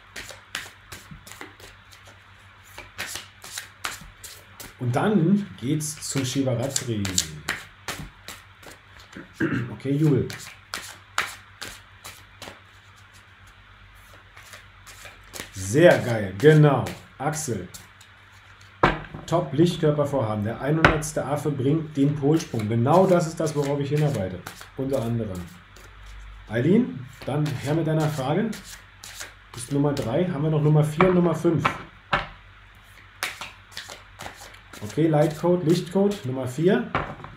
Und dann geht's zum Shivaratri. Okay, Jubel. Sehr geil, genau. Axel. Top Lichtkörpervorhaben. Der hundertste Affe bringt den Polsprung. Genau das ist das, worauf ich hinarbeite. Unter anderem. Eileen, dann her mit deiner Frage. Das ist Nummer drei. Haben wir noch Nummer vier und Nummer fünf. Okay, Lightcode, Lichtcode, Nummer vier.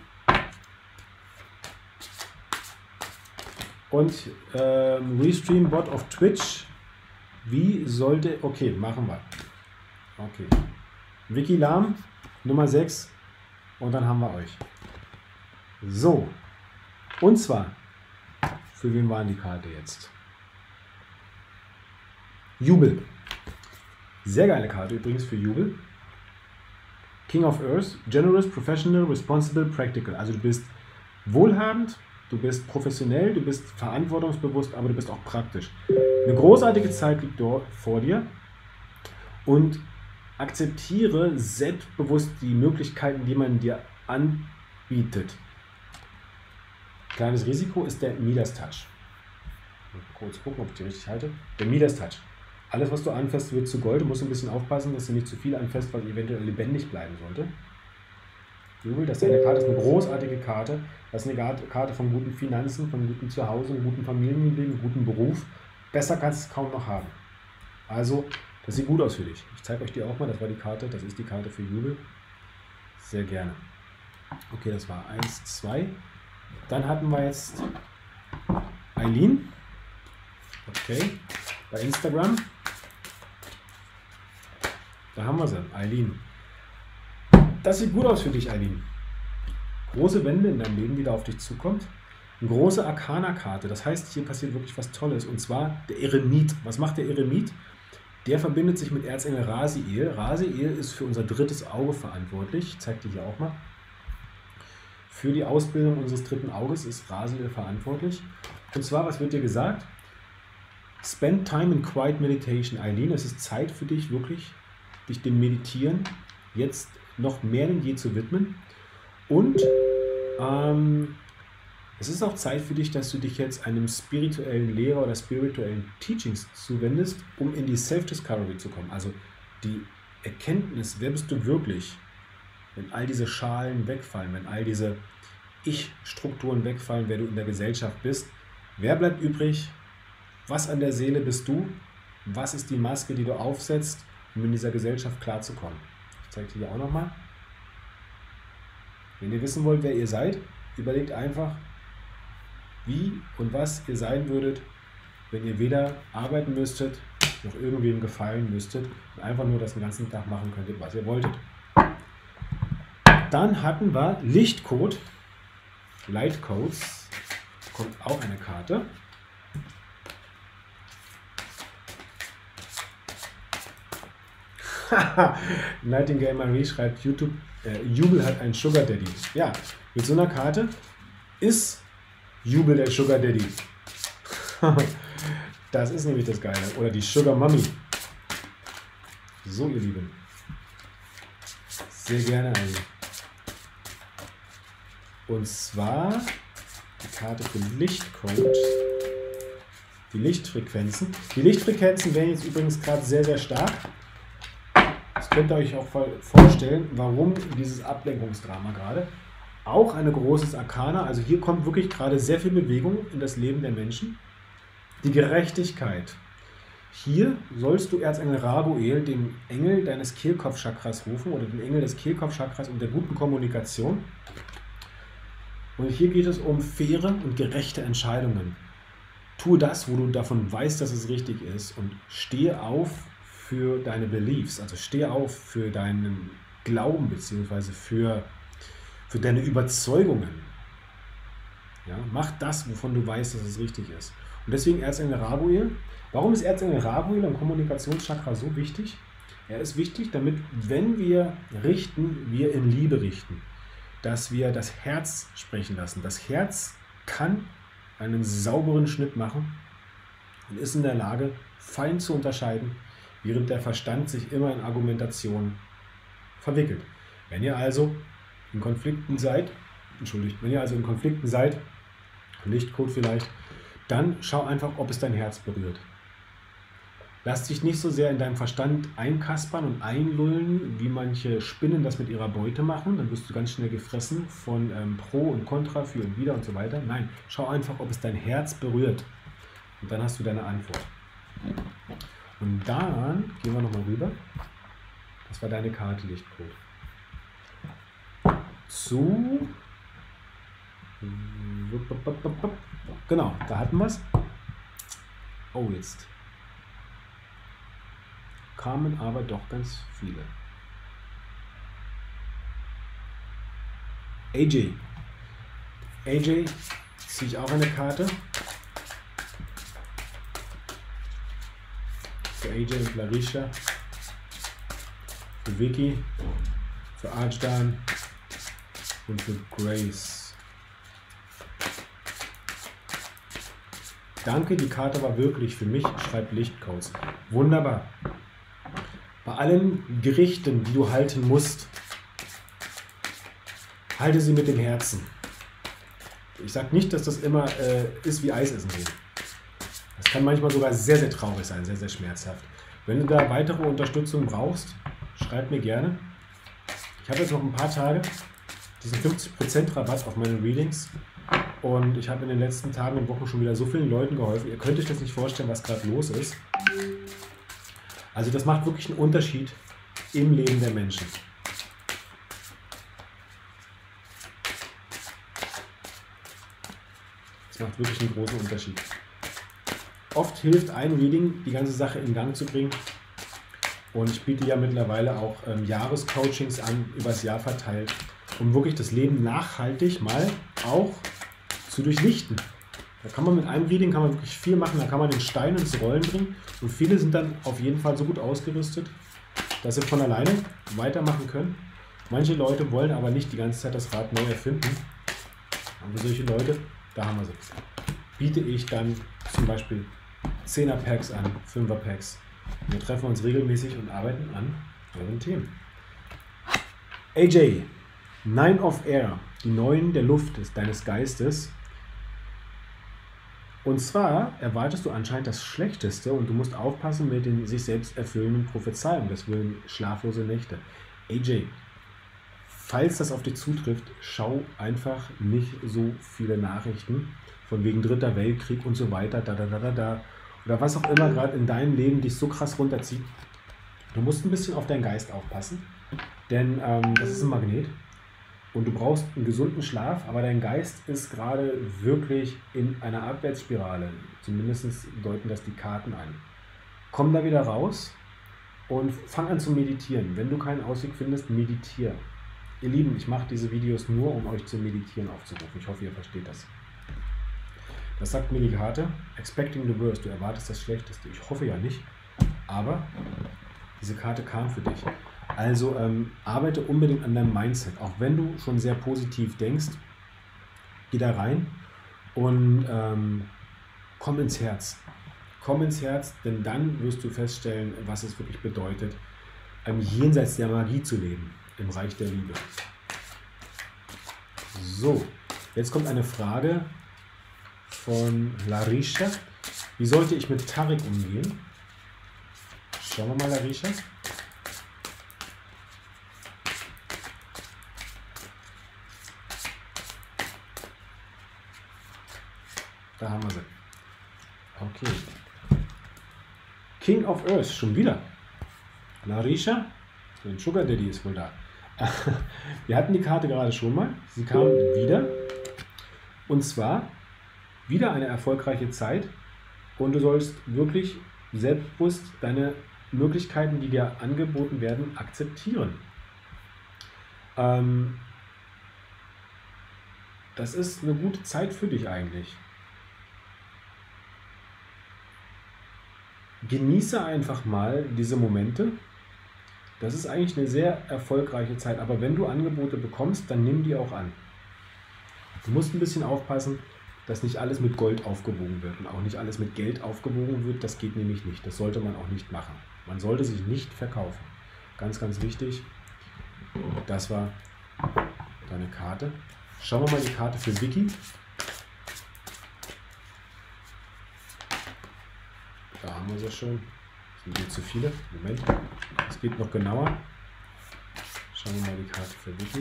Und ähm, Restream-Bot auf Twitch. Wie sollte... Okay, machen wir. Okay. Vicky Lahm, Nummer sechs. Und dann haben wir euch. So. Und zwar, für wen war die Karte jetzt? Jubel. Sehr geile Karte übrigens für Jubel. King of Earth, Generous, Professional, Responsible, Practical. Also du bist wohlhabend, du bist professionell, du bist verantwortungsbewusst, aber du bist auch praktisch. Eine großartige Zeit liegt dort vor dir und akzeptiere selbstbewusst die Möglichkeiten, die man dir anbietet. Kleines Risiko ist der Midas Touch. Kurz gucken, ob ich die richtig halte. Der Midas Touch. Alles, was du anfasst, wird zu Gold. Du musst ein bisschen aufpassen, dass du nicht zu viel anfasst, weil eventuell lebendig bleiben sollte. Jubel, das ist eine Karte, ist eine großartige Karte. Das ist eine Karte von guten Finanzen, von gutem Zuhause, einem guten Familienleben, gutem Beruf. Besser kannst du es kaum noch haben. Also, das sieht gut aus für dich. Ich zeige euch die auch mal. Das war die Karte, das ist die Karte für Jubel. Sehr gerne. Okay, das war eins, zwei. Dann hatten wir jetzt Eileen. Okay, bei Instagram. Da haben wir sie, Eileen. Das sieht gut aus für dich, Eileen. Große Wende in deinem Leben, die da auf dich zukommt. Eine große Arkana-Karte. Das heißt, hier passiert wirklich was Tolles. Und zwar der Eremit. Was macht der Eremit? Der verbindet sich mit Erzengel Raziel. Raziel ist für unser drittes Auge verantwortlich. Ich zeige dir hier auch mal. Für die Ausbildung unseres dritten Auges ist Raziel verantwortlich. Und zwar, was wird dir gesagt? Spend time in quiet meditation. Eileen, es ist Zeit für dich, wirklich dich dem Meditieren jetzt noch mehr denn je zu widmen. Und ähm, es ist auch Zeit für dich, dass du dich jetzt einem spirituellen Lehrer oder spirituellen Teachings zuwendest, um in die Self-Discovery zu kommen. Also die Erkenntnis, wer bist du wirklich, wenn all diese Schalen wegfallen, wenn all diese Ich-Strukturen wegfallen, wer du in der Gesellschaft bist. Wer bleibt übrig? Was an der Seele bist du? Was ist die Maske, die du aufsetzt, um in dieser Gesellschaft klarzukommen? Ich zeige dir hier auch nochmal. Wenn ihr wissen wollt, wer ihr seid, überlegt einfach, wie und was ihr sein würdet, wenn ihr weder arbeiten müsstet, noch irgendwem gefallen müsstet und einfach nur das den ganzen Tag machen könntet, was ihr wolltet. Dann hatten wir Lichtcode. Lightcodes. Kommt auch eine Karte. Nightingale Marie schreibt, YouTube, äh, Jubel hat einen Sugar Daddy. Ja, mit so einer Karte ist Jubel der Sugar Daddy. Das ist nämlich das Geile. Oder die Sugar Mommy. So, ihr Lieben. Sehr gerne ein. Und zwar die Karte für Lichtcode. Die Lichtfrequenzen. Die Lichtfrequenzen werden jetzt übrigens gerade sehr, sehr stark. Das könnt ihr euch auch vorstellen, warum dieses Ablenkungsdrama gerade. Auch eine großes Arkana. Also hier kommt wirklich gerade sehr viel Bewegung in das Leben der Menschen. Die Gerechtigkeit. Hier sollst du Erzengel Raguel, den Engel deines Kehlkopfchakras, rufen oder den Engel des Kehlkopfchakras und der guten Kommunikation. Und hier geht es um faire und gerechte Entscheidungen. Tue das, wo du davon weißt, dass es richtig ist, und stehe auf für deine Beliefs, also stehe auf für deinen Glauben bzw. für, für deine Überzeugungen. Ja, mach das, wovon du weißt, dass es richtig ist. Und deswegen Erzengel Raguel. Warum ist Erzengel Raguel im Kommunikationschakra so wichtig? Er ist wichtig, damit, wenn wir richten, wir in Liebe richten. Dass wir das Herz sprechen lassen. Das Herz kann einen sauberen Schnitt machen und ist in der Lage, fein zu unterscheiden, während der Verstand sich immer in Argumentationen verwickelt. Wenn ihr also in Konflikten seid, entschuldigt, wenn ihr also in Konflikten seid, Lichtcode vielleicht, dann schau einfach, ob es dein Herz berührt. Lass dich nicht so sehr in deinem Verstand einkaspern und einlullen, wie manche Spinnen das mit ihrer Beute machen. Dann wirst du ganz schnell gefressen von ähm, Pro und Contra, für und wider und so weiter. Nein, schau einfach, ob es dein Herz berührt. Und dann hast du deine Antwort. Und dann gehen wir nochmal rüber. Das war deine Karte Lichtcode. Zu. Genau, da hatten wir es. Oh, jetzt kamen aber doch ganz viele. A J. A J ziehe ich auch eine Karte. Für A J und Larisha. Für Vicky. Für Arjdan. Und für Grace. Danke, die Karte war wirklich für mich. Schreib Lichtcodes. Wunderbar. Bei allen Gerichten, die du halten musst, halte sie mit dem Herzen. Ich sage nicht, dass das immer äh, ist wie Eisessen gehen. Das kann manchmal sogar sehr, sehr traurig sein, sehr, sehr schmerzhaft. Wenn du da weitere Unterstützung brauchst, schreib mir gerne. Ich habe jetzt noch ein paar Tage diesen fünfzig Prozent Rabatt auf meine Readings und ich habe in den letzten Tagen und Wochen schon wieder so vielen Leuten geholfen. Ihr könnt euch das nicht vorstellen, was gerade los ist. Also das macht wirklich einen Unterschied im Leben der Menschen. Das macht wirklich einen großen Unterschied. Oft hilft ein Reading, die ganze Sache in Gang zu bringen. Und ich biete ja mittlerweile auch ähm, Jahrescoachings an, übers Jahr verteilt, um wirklich das Leben nachhaltig mal auch zu durchlichten. Da kann man mit einem Reading kann man wirklich viel machen, da kann man den Stein ins Rollen bringen und viele sind dann auf jeden Fall so gut ausgerüstet, dass sie von alleine weitermachen können. Manche Leute wollen aber nicht die ganze Zeit das Rad neu erfinden. Aber solche Leute, da haben wir sie. Biete ich dann zum Beispiel zehner Packs an, fünfer Packs. Wir treffen uns regelmäßig und arbeiten an euren Themen. A J, Nine of Air, die Neun der Luft ist deines Geistes. Und zwar erwartest du anscheinend das Schlechteste und du musst aufpassen mit den sich selbst erfüllenden Prophezeiungen. Das wären schlaflose Nächte. A J, falls das auf dich zutrifft, schau einfach nicht so viele Nachrichten von wegen Dritter Weltkrieg und so weiter, da, da, da, da, da. Oder was auch immer gerade in deinem Leben dich so krass runterzieht. Du musst ein bisschen auf deinen Geist aufpassen, denn ähm, das ist ein Magnet. Und du brauchst einen gesunden Schlaf, aber dein Geist ist gerade wirklich in einer Abwärtsspirale. Zumindest deuten das die Karten an. Komm da wieder raus und fang an zu meditieren. Wenn du keinen Ausweg findest, meditiere. Ihr Lieben, ich mache diese Videos nur, um euch zu meditieren aufzurufen. Ich hoffe, ihr versteht das. Das sagt mir die Karte. Expecting the worst. Du erwartest das Schlechteste. Ich hoffe ja nicht, aber diese Karte kam für dich. Also ähm, arbeite unbedingt an deinem Mindset. Auch wenn du schon sehr positiv denkst, geh da rein und ähm, komm ins Herz. Komm ins Herz, denn dann wirst du feststellen, was es wirklich bedeutet, ähm, jenseits der Magie zu leben, im Reich der Liebe. So, jetzt kommt eine Frage von Larisha. Wie sollte ich mit Tarek umgehen? Schauen wir mal, Larisha. Da haben wir sie. Okay. King of Earth, schon wieder. Larisha, ein Sugar Daddy ist wohl da. Wir hatten die Karte gerade schon mal. Sie kam wieder. Und zwar wieder eine erfolgreiche Zeit. Und du sollst wirklich selbstbewusst deine Möglichkeiten, die dir angeboten werden, akzeptieren. Ähm, das ist eine gute Zeit für dich eigentlich. Genieße einfach mal diese Momente Das ist eigentlich eine sehr erfolgreiche Zeit, aber wenn du Angebote bekommst, dann nimm die auch an. Du musst ein bisschen aufpassen, dass nicht alles mit Gold aufgewogen wird und auch nicht alles mit Geld aufgewogen wird. Das geht nämlich nicht. Das sollte man auch nicht machen. Man sollte sich nicht verkaufen. Ganz, ganz wichtig. Das war deine Karte. Schauen wir mal die Karte für Vicky. Da haben wir sie schon. Das sind hier zu viele. Moment. Es geht noch genauer. Schauen wir mal die Karte für Vicky.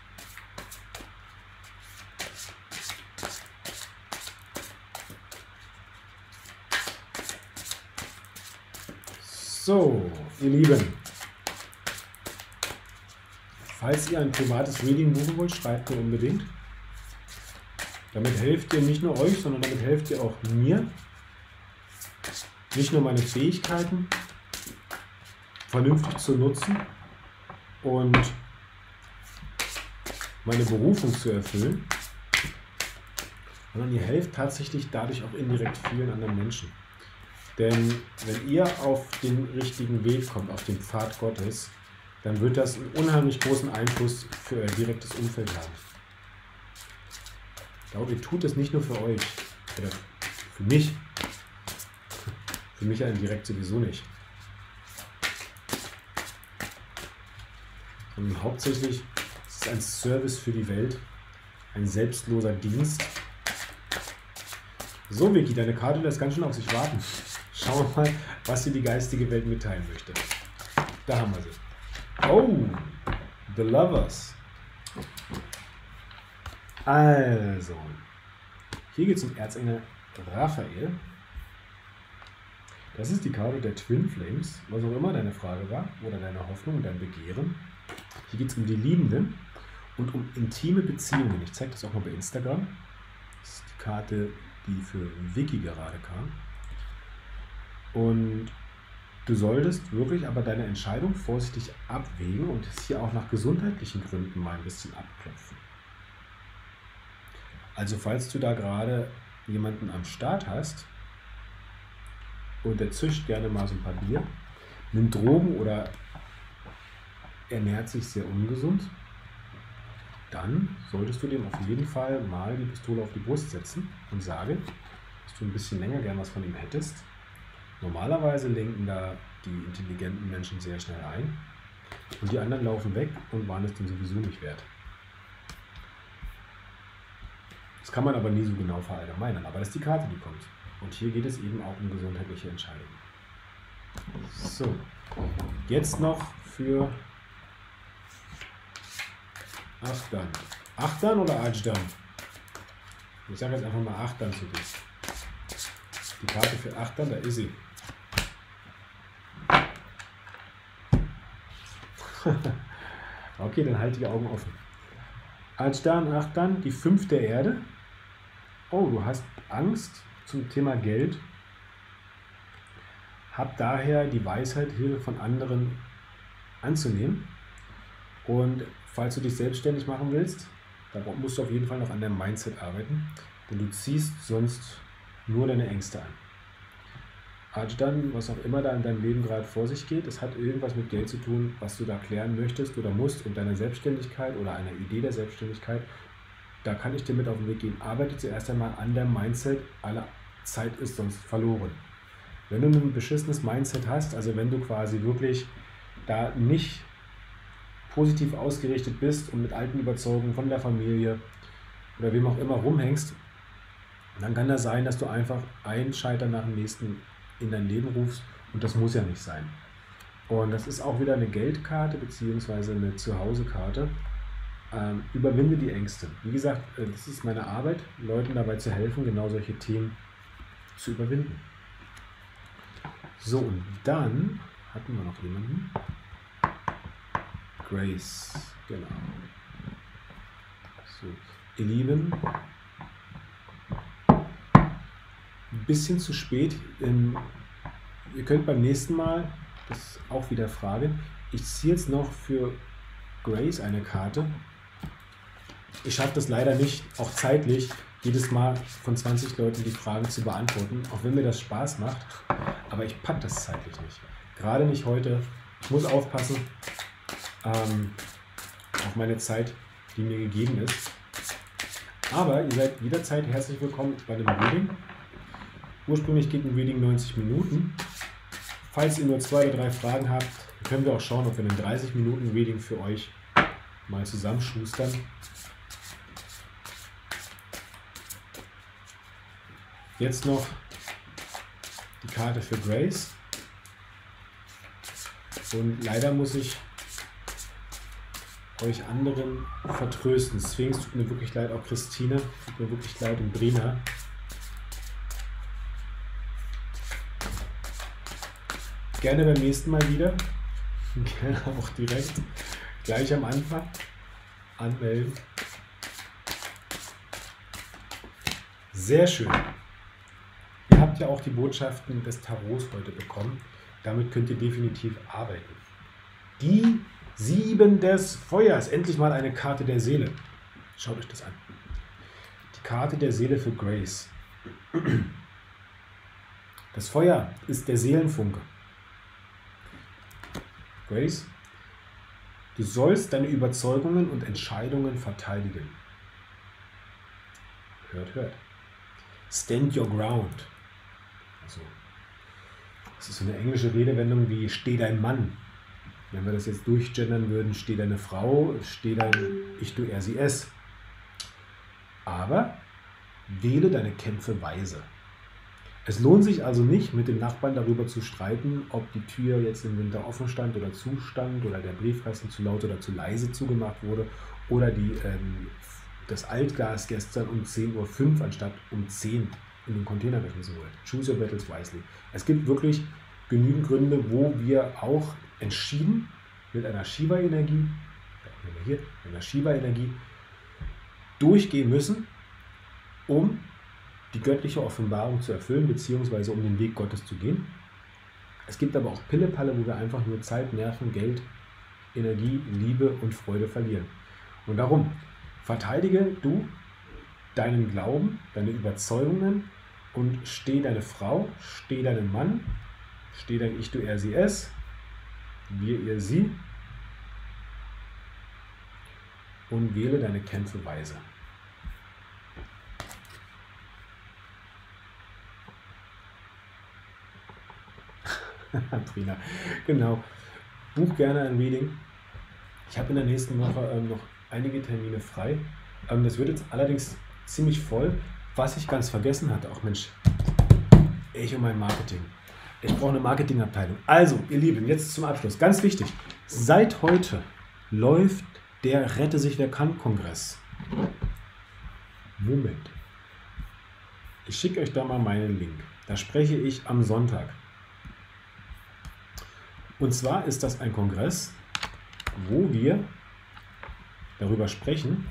So, ihr Lieben, falls ihr ein privates Reading buchen wollt, schreibt mir unbedingt. Damit helft ihr nicht nur euch, sondern damit helft ihr auch mir, nicht nur meine Fähigkeiten vernünftig zu nutzen und meine Berufung zu erfüllen, sondern ihr helft tatsächlich dadurch auch indirekt vielen anderen Menschen. Denn wenn ihr auf den richtigen Weg kommt, auf den Pfad Gottes, dann wird das einen unheimlich großen Einfluss für euer direktes Umfeld haben. Ich glaube, ihr tut es nicht nur für euch, oder für mich, für mich ja direkt sowieso nicht, sondern hauptsächlich ist es ein Service für die Welt, ein selbstloser Dienst. So, Vicky, deine Karte lässt ganz schön auf sich warten. Schauen wir mal, was dir die geistige Welt mitteilen möchte. Da haben wir sie. Oh, The Lovers. Also, hier geht es um Erzengel Raphael. Das ist die Karte der Twin Flames, was auch immer deine Frage war, oder deine Hoffnung und dein Begehren. Hier geht es um die Liebenden und um intime Beziehungen. Ich zeige das auch mal bei Instagram. Das ist die Karte, die für Vicky gerade kam. Und du solltest wirklich aber deine Entscheidung vorsichtig abwägen und es hier auch nach gesundheitlichen Gründen mal ein bisschen abklopfen. Also falls du da gerade jemanden am Start hast und der zischt gerne mal so ein paar Bier, nimmt Drogen oder ernährt sich sehr ungesund, dann solltest du dem auf jeden Fall mal die Pistole auf die Brust setzen und sagen, dass du ein bisschen länger gern was von ihm hättest. Normalerweise lenken da die intelligenten Menschen sehr schnell ein und die anderen laufen weg und waren es dann sowieso nicht wert. Das kann man aber nie so genau verallgemeinern, aber das ist die Karte, die kommt. Und hier geht es eben auch um gesundheitliche Entscheidungen. So, jetzt noch für Achtan. Achtan oder Ajdan? Ich sage jetzt einfach mal Achtan zu dir. Die Karte für Achtan, da ist sie. Okay, dann halt die Augen offen. Ajdan, Achtan, die fünf der Erde. Oh, du hast Angst zum Thema Geld. Hab daher die Weisheit, Hilfe von anderen anzunehmen. Und falls du dich selbstständig machen willst, da musst du auf jeden Fall noch an deinem Mindset arbeiten, denn du ziehst sonst nur deine Ängste an. Ajdan, was auch immer da in deinem Leben gerade vor sich geht, es hat irgendwas mit Geld zu tun, was du da klären möchtest oder musst und deiner Selbstständigkeit oder einer Idee der Selbstständigkeit, da kann ich dir mit auf den Weg gehen. Arbeite zuerst einmal an deinem Mindset, alle Zeit ist sonst verloren. Wenn du ein beschissenes Mindset hast, also wenn du quasi wirklich da nicht positiv ausgerichtet bist und mit alten Überzeugungen von der Familie oder wem auch immer rumhängst, dann kann das sein, dass du einfach ein Scheitern nach dem nächsten in dein Leben rufst und das muss ja nicht sein. Und das ist auch wieder eine Geldkarte bzw. eine Zuhausekarte. Ähm, überwinde die Ängste. Wie gesagt, das ist meine Arbeit, Leuten dabei zu helfen, genau solche Themen zu überwinden. So, und dann hatten wir noch jemanden. Grace, genau. So, ihr Lieben, ein bisschen zu spät. Ähm, ihr könnt beim nächsten Mal, das ist auch wieder Frage, ich ziehe jetzt noch für Grace eine Karte. Ich schaffe das leider nicht, auch zeitlich, jedes Mal von zwanzig Leuten die Fragen zu beantworten, auch wenn mir das Spaß macht, aber ich packe das zeitlich nicht. Gerade nicht heute, Ich muss aufpassen ähm, auf meine Zeit, die mir gegeben ist. Aber ihr seid jederzeit herzlich willkommen bei dem Reading. Ursprünglich geht ein Reading neunzig Minuten. Falls ihr nur zwei oder drei Fragen habt, können wir auch schauen, ob wir einen dreißig Minuten Reading für euch mal zusammenschustern. Jetzt noch die Karte für Grace. Und leider muss ich euch anderen vertrösten. Deswegen tut mir wirklich leid, auch Christine, tut mir wirklich leid und Brina. Gerne beim nächsten Mal wieder. Gerne auch direkt gleich am Anfang anmelden. Sehr schön. Ihr habt ja auch die Botschaften des Tarots heute bekommen. Damit könnt ihr definitiv arbeiten. Die Sieben des Feuers. Endlich mal eine Karte der Seele. Schaut euch das an. Die Karte der Seele für Grace. Das Feuer ist der Seelenfunke. Grace, du sollst deine Überzeugungen und Entscheidungen verteidigen. Hört, hört. Stand your ground. Also, das ist so eine englische Redewendung wie steh dein Mann. Wenn wir das jetzt durchgendern würden, steh deine Frau, steh dein ich, du, er, sie, es. Aber wähle deine Kämpfe weise. Es lohnt sich also nicht, mit dem Nachbarn darüber zu streiten, ob die Tür jetzt im Winter offen stand oder zustand oder der Briefkasten zu laut oder zu leise zugemacht wurde oder die, ähm, das Altglas gestern um zehn Uhr fünf anstatt um zehn in den Container geschmissen wurde. Choose your battles wisely. Es gibt wirklich genügend Gründe, wo wir auch entschieden mit einer Shiva-Energie, hier, mit einer Shiva-Energie durchgehen müssen, um die göttliche Offenbarung zu erfüllen, beziehungsweise um den Weg Gottes zu gehen. Es gibt aber auch Pillepalle, wo wir einfach nur Zeit, Nerven, Geld, Energie, Liebe und Freude verlieren. Und darum, verteidige du deinen Glauben, deine Überzeugungen und steh deine Frau, steh deinen Mann, steh dein Ich, du, er, sie, es, wir, ihr, sie und wähle deine Kämpfe weise. Prima. Genau. Buch gerne ein Reading. Ich habe in der nächsten Woche ähm, noch einige Termine frei. Ähm, das wird jetzt allerdings ziemlich voll. Was ich ganz vergessen hatte, auch Mensch, ich und mein Marketing. Ich brauche eine Marketingabteilung. Also, ihr Lieben, jetzt zum Abschluss. Ganz wichtig. Seit heute läuft der Rette sich wer kann Kongress. Moment. Ich schicke euch da mal meinen Link. Da spreche ich am Sonntag. Und zwar ist das ein Kongress, wo wir darüber sprechen.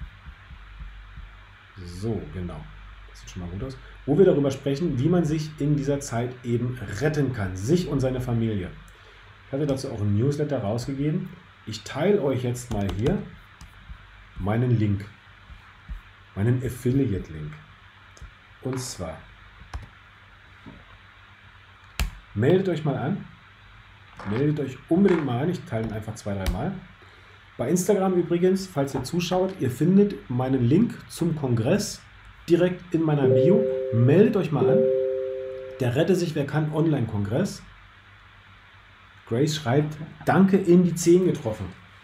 So, genau. Das sieht schon mal gut aus. Wo wir darüber sprechen, wie man sich in dieser Zeit eben retten kann. Sich und seine Familie. Ich hatte dazu auch ein Newsletter rausgegeben. Ich teile euch jetzt mal hier meinen Link. Meinen Affiliate-Link. Und zwar meldet euch mal an. Meldet euch unbedingt mal an. Ich teile ihn einfach zwei, drei Mal. Bei Instagram übrigens, falls ihr zuschaut, ihr findet meinen Link zum Kongress direkt in meiner Bio. Meldet euch mal an. Der Rette sich wer kann Online-Kongress. Grace schreibt, danke in die zehn getroffen.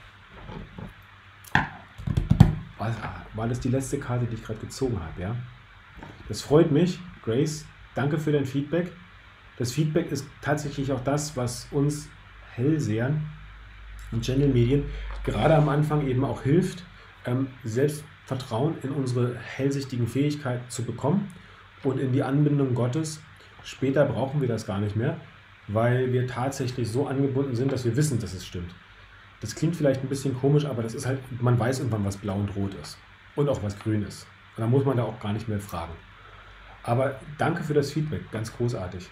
War das die letzte Karte, die ich gerade gezogen habe, ja? Das freut mich, Grace. Danke für dein Feedback. Das Feedback ist tatsächlich auch das, was uns Hellsehern und Channel-Medien gerade am Anfang eben auch hilft, ähm, Selbstvertrauen in unsere hellsichtigen Fähigkeiten zu bekommen und in die Anbindung Gottes. Später brauchen wir das gar nicht mehr, weil wir tatsächlich so angebunden sind, dass wir wissen, dass es stimmt. Das klingt vielleicht ein bisschen komisch, aber das ist halt, man weiß irgendwann, was blau und rot ist und auch was grün ist. Und da muss man da auch gar nicht mehr fragen. Aber danke für das Feedback, ganz großartig.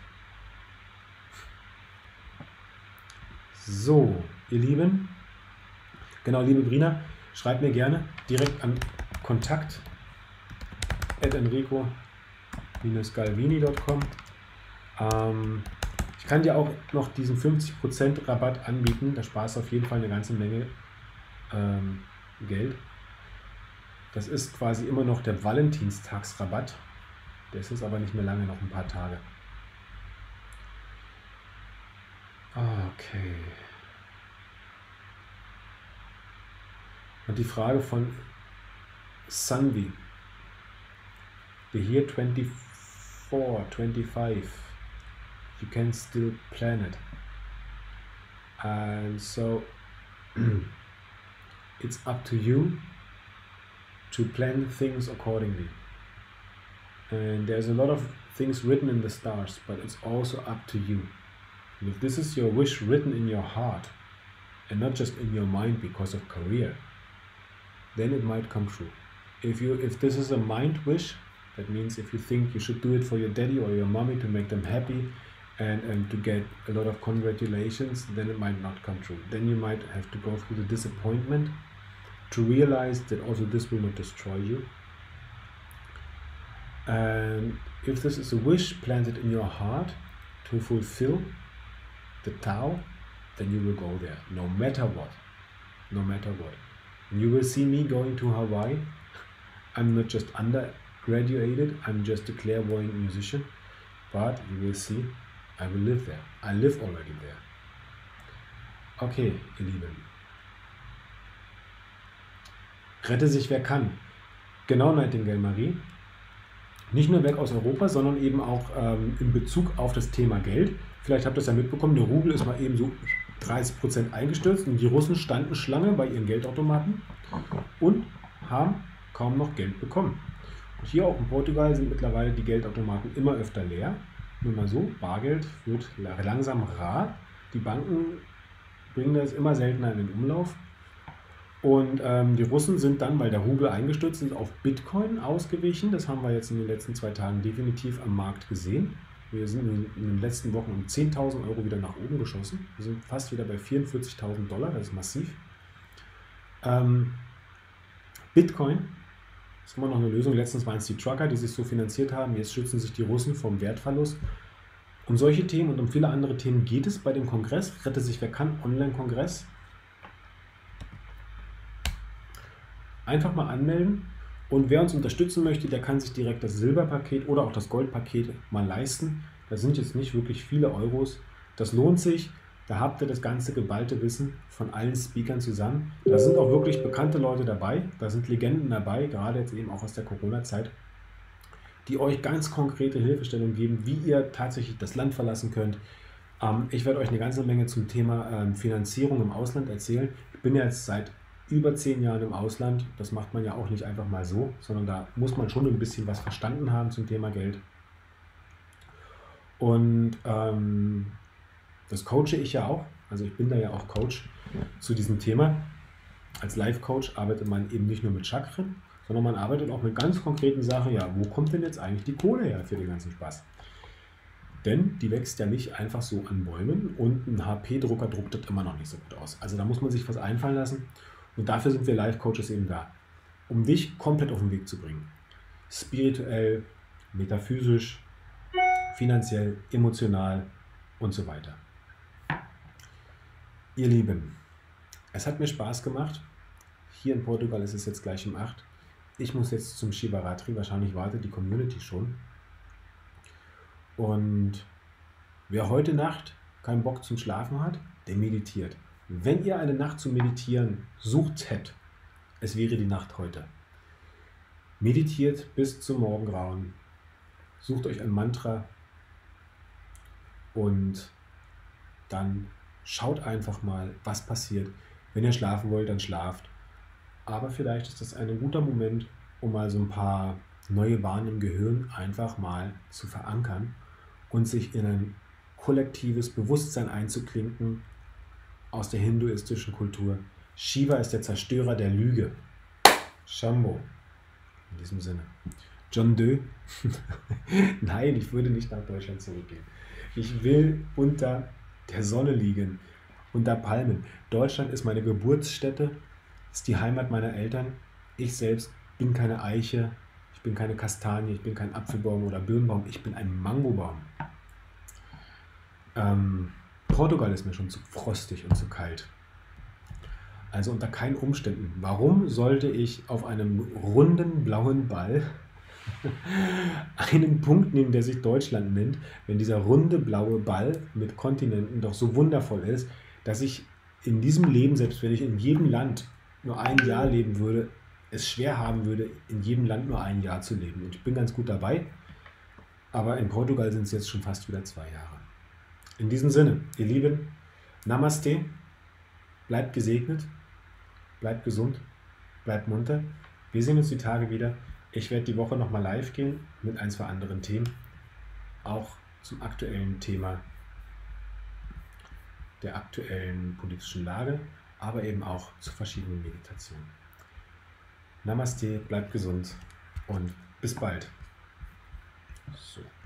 So, ihr Lieben, genau, liebe Brina, schreibt mir gerne direkt an kontakt at enrico Bindestrich galvini punkt com. Ähm, Ich kann dir auch noch diesen fünfzig Prozent Rabatt anbieten. Da sparst du auf jeden Fall eine ganze Menge ähm, Geld. Das ist quasi immer noch der Valentinstagsrabatt. Der ist aber nicht mehr lange, noch ein paar Tage. Okay. Und die Frage von Sunvi. The year twenty-four, twenty-five. You can still plan it. And so it's up to you to plan things accordingly. And there's a lot of things written in the stars, but it's also up to you. And if this is your wish written in your heart and not just in your mind because of career, then it might come true. If you if this is a mind wish, that means if you think you should do it for your daddy or your mommy to make them happy and, and to get a lot of congratulations, then it might not come true. Then you might have to go through the disappointment to realize that also this will not destroy you. And if this is a wish planted in your heart to fulfill the Tao, then you will go there, no matter what, no matter what. And you will see me going to Hawaii. I'm not just undergraduated, I'm just a clairvoyant musician, but you will see, I will live there. I live already there. Okay, ihr Lieben. Rette sich wer kann. Genau, Nightingale Marie. Nicht nur weg aus Europa, sondern eben auch ähm, in Bezug auf das Thema Geld. Vielleicht habt ihr es ja mitbekommen, der Rubel ist mal eben so dreißig Prozent eingestürzt und die Russen standen Schlange bei ihren Geldautomaten und haben kaum noch Geld bekommen. Und hier auch in Portugal sind mittlerweile die Geldautomaten immer öfter leer. Nur mal so, Bargeld wird langsam rar. Die Banken bringen das immer seltener in den Umlauf. Und ähm, die Russen sind dann, weil der Rubel eingestürzt ist, auf Bitcoin ausgewichen. Das haben wir jetzt in den letzten zwei Tagen definitiv am Markt gesehen. Wir sind in, in den letzten Wochen um zehntausend Euro wieder nach oben geschossen. Wir sind fast wieder bei vierundvierzigtausend Dollar, das ist massiv. Ähm, Bitcoin ist immer noch eine Lösung. Letztens waren es die Trucker, die sich so finanziert haben. Jetzt schützen sich die Russen vom Wertverlust. Um solche Themen und um viele andere Themen geht es bei dem Kongress. Rette sich wer kann, Online-Kongress. Einfach mal anmelden und wer uns unterstützen möchte, der kann sich direkt das Silberpaket oder auch das Goldpaket mal leisten. Das sind jetzt nicht wirklich viele Euros. Das lohnt sich. Da habt ihr das ganze geballte Wissen von allen Speakern zusammen. Da sind auch wirklich bekannte Leute dabei. Da sind Legenden dabei, gerade jetzt eben auch aus der Corona-Zeit, die euch ganz konkrete Hilfestellung geben, wie ihr tatsächlich das Land verlassen könnt. Ähm, ich werde euch eine ganze Menge zum Thema ähm, Finanzierung im Ausland erzählen. Ich bin ja jetzt seit über zehn Jahren im Ausland. Das macht man ja auch nicht einfach mal so, sondern da muss man schon ein bisschen was verstanden haben zum Thema Geld. Und ähm, das coache ich ja auch. Also ich bin da ja auch Coach zu diesem Thema. Als Life-Coach arbeitet man eben nicht nur mit Chakren, sondern man arbeitet auch mit ganz konkreten Sachen. Ja, wo kommt denn jetzt eigentlich die Kohle her für den ganzen Spaß? Denn die wächst ja nicht einfach so an Bäumen und ein H P-Drucker druckt das immer noch nicht so gut aus. Also da muss man sich was einfallen lassen. Und dafür sind wir Life-Coaches eben da, um dich komplett auf den Weg zu bringen. Spirituell, metaphysisch, finanziell, emotional und so weiter. Ihr Lieben, es hat mir Spaß gemacht. Hier in Portugal ist es jetzt gleich um acht. Ich muss jetzt zum Shivaratri, wahrscheinlich wartet die Community schon. Und wer heute Nacht keinen Bock zum Schlafen hat, der meditiert. Wenn ihr eine Nacht zum Meditieren sucht hättet, es wäre die Nacht heute. Meditiert bis zum Morgengrauen. Sucht euch ein Mantra und dann schaut einfach mal, was passiert. Wenn ihr schlafen wollt, dann schlaft. Aber vielleicht ist das ein guter Moment, um mal so ein paar neue Bahnen im Gehirn einfach mal zu verankern und sich in ein kollektives Bewusstsein einzuklinken aus der hinduistischen Kultur. Shiva ist der Zerstörer der Lüge. Shambho. In diesem Sinne. John Doe. Nein, ich würde nicht nach Deutschland zurückgehen. Ich will unter der Sonne liegen, unter Palmen. Deutschland ist meine Geburtsstätte, ist die Heimat meiner Eltern. Ich selbst bin keine Eiche, ich bin keine Kastanie, ich bin kein Apfelbaum oder Birnbaum, ich bin ein Mangobaum. Ähm, Portugal ist mir schon zu frostig und zu kalt. Also unter keinen Umständen. Warum sollte ich auf einem runden blauen Ball einen Punkt nehmen, der sich Deutschland nennt, wenn dieser runde blaue Ball mit Kontinenten doch so wundervoll ist, dass ich in diesem Leben, selbst wenn ich in jedem Land nur ein Jahr leben würde, es schwer haben würde, in jedem Land nur ein Jahr zu leben. Und ich bin ganz gut dabei, aber in Portugal sind es jetzt schon fast wieder zwei Jahre. In diesem Sinne, ihr Lieben, Namaste, bleibt gesegnet, bleibt gesund, bleibt munter. Wir sehen uns die Tage wieder. Ich werde die Woche nochmal live gehen mit ein, zwei anderen Themen, auch zum aktuellen Thema der aktuellen politischen Lage, aber eben auch zu verschiedenen Meditationen. Namaste, bleibt gesund und bis bald. So.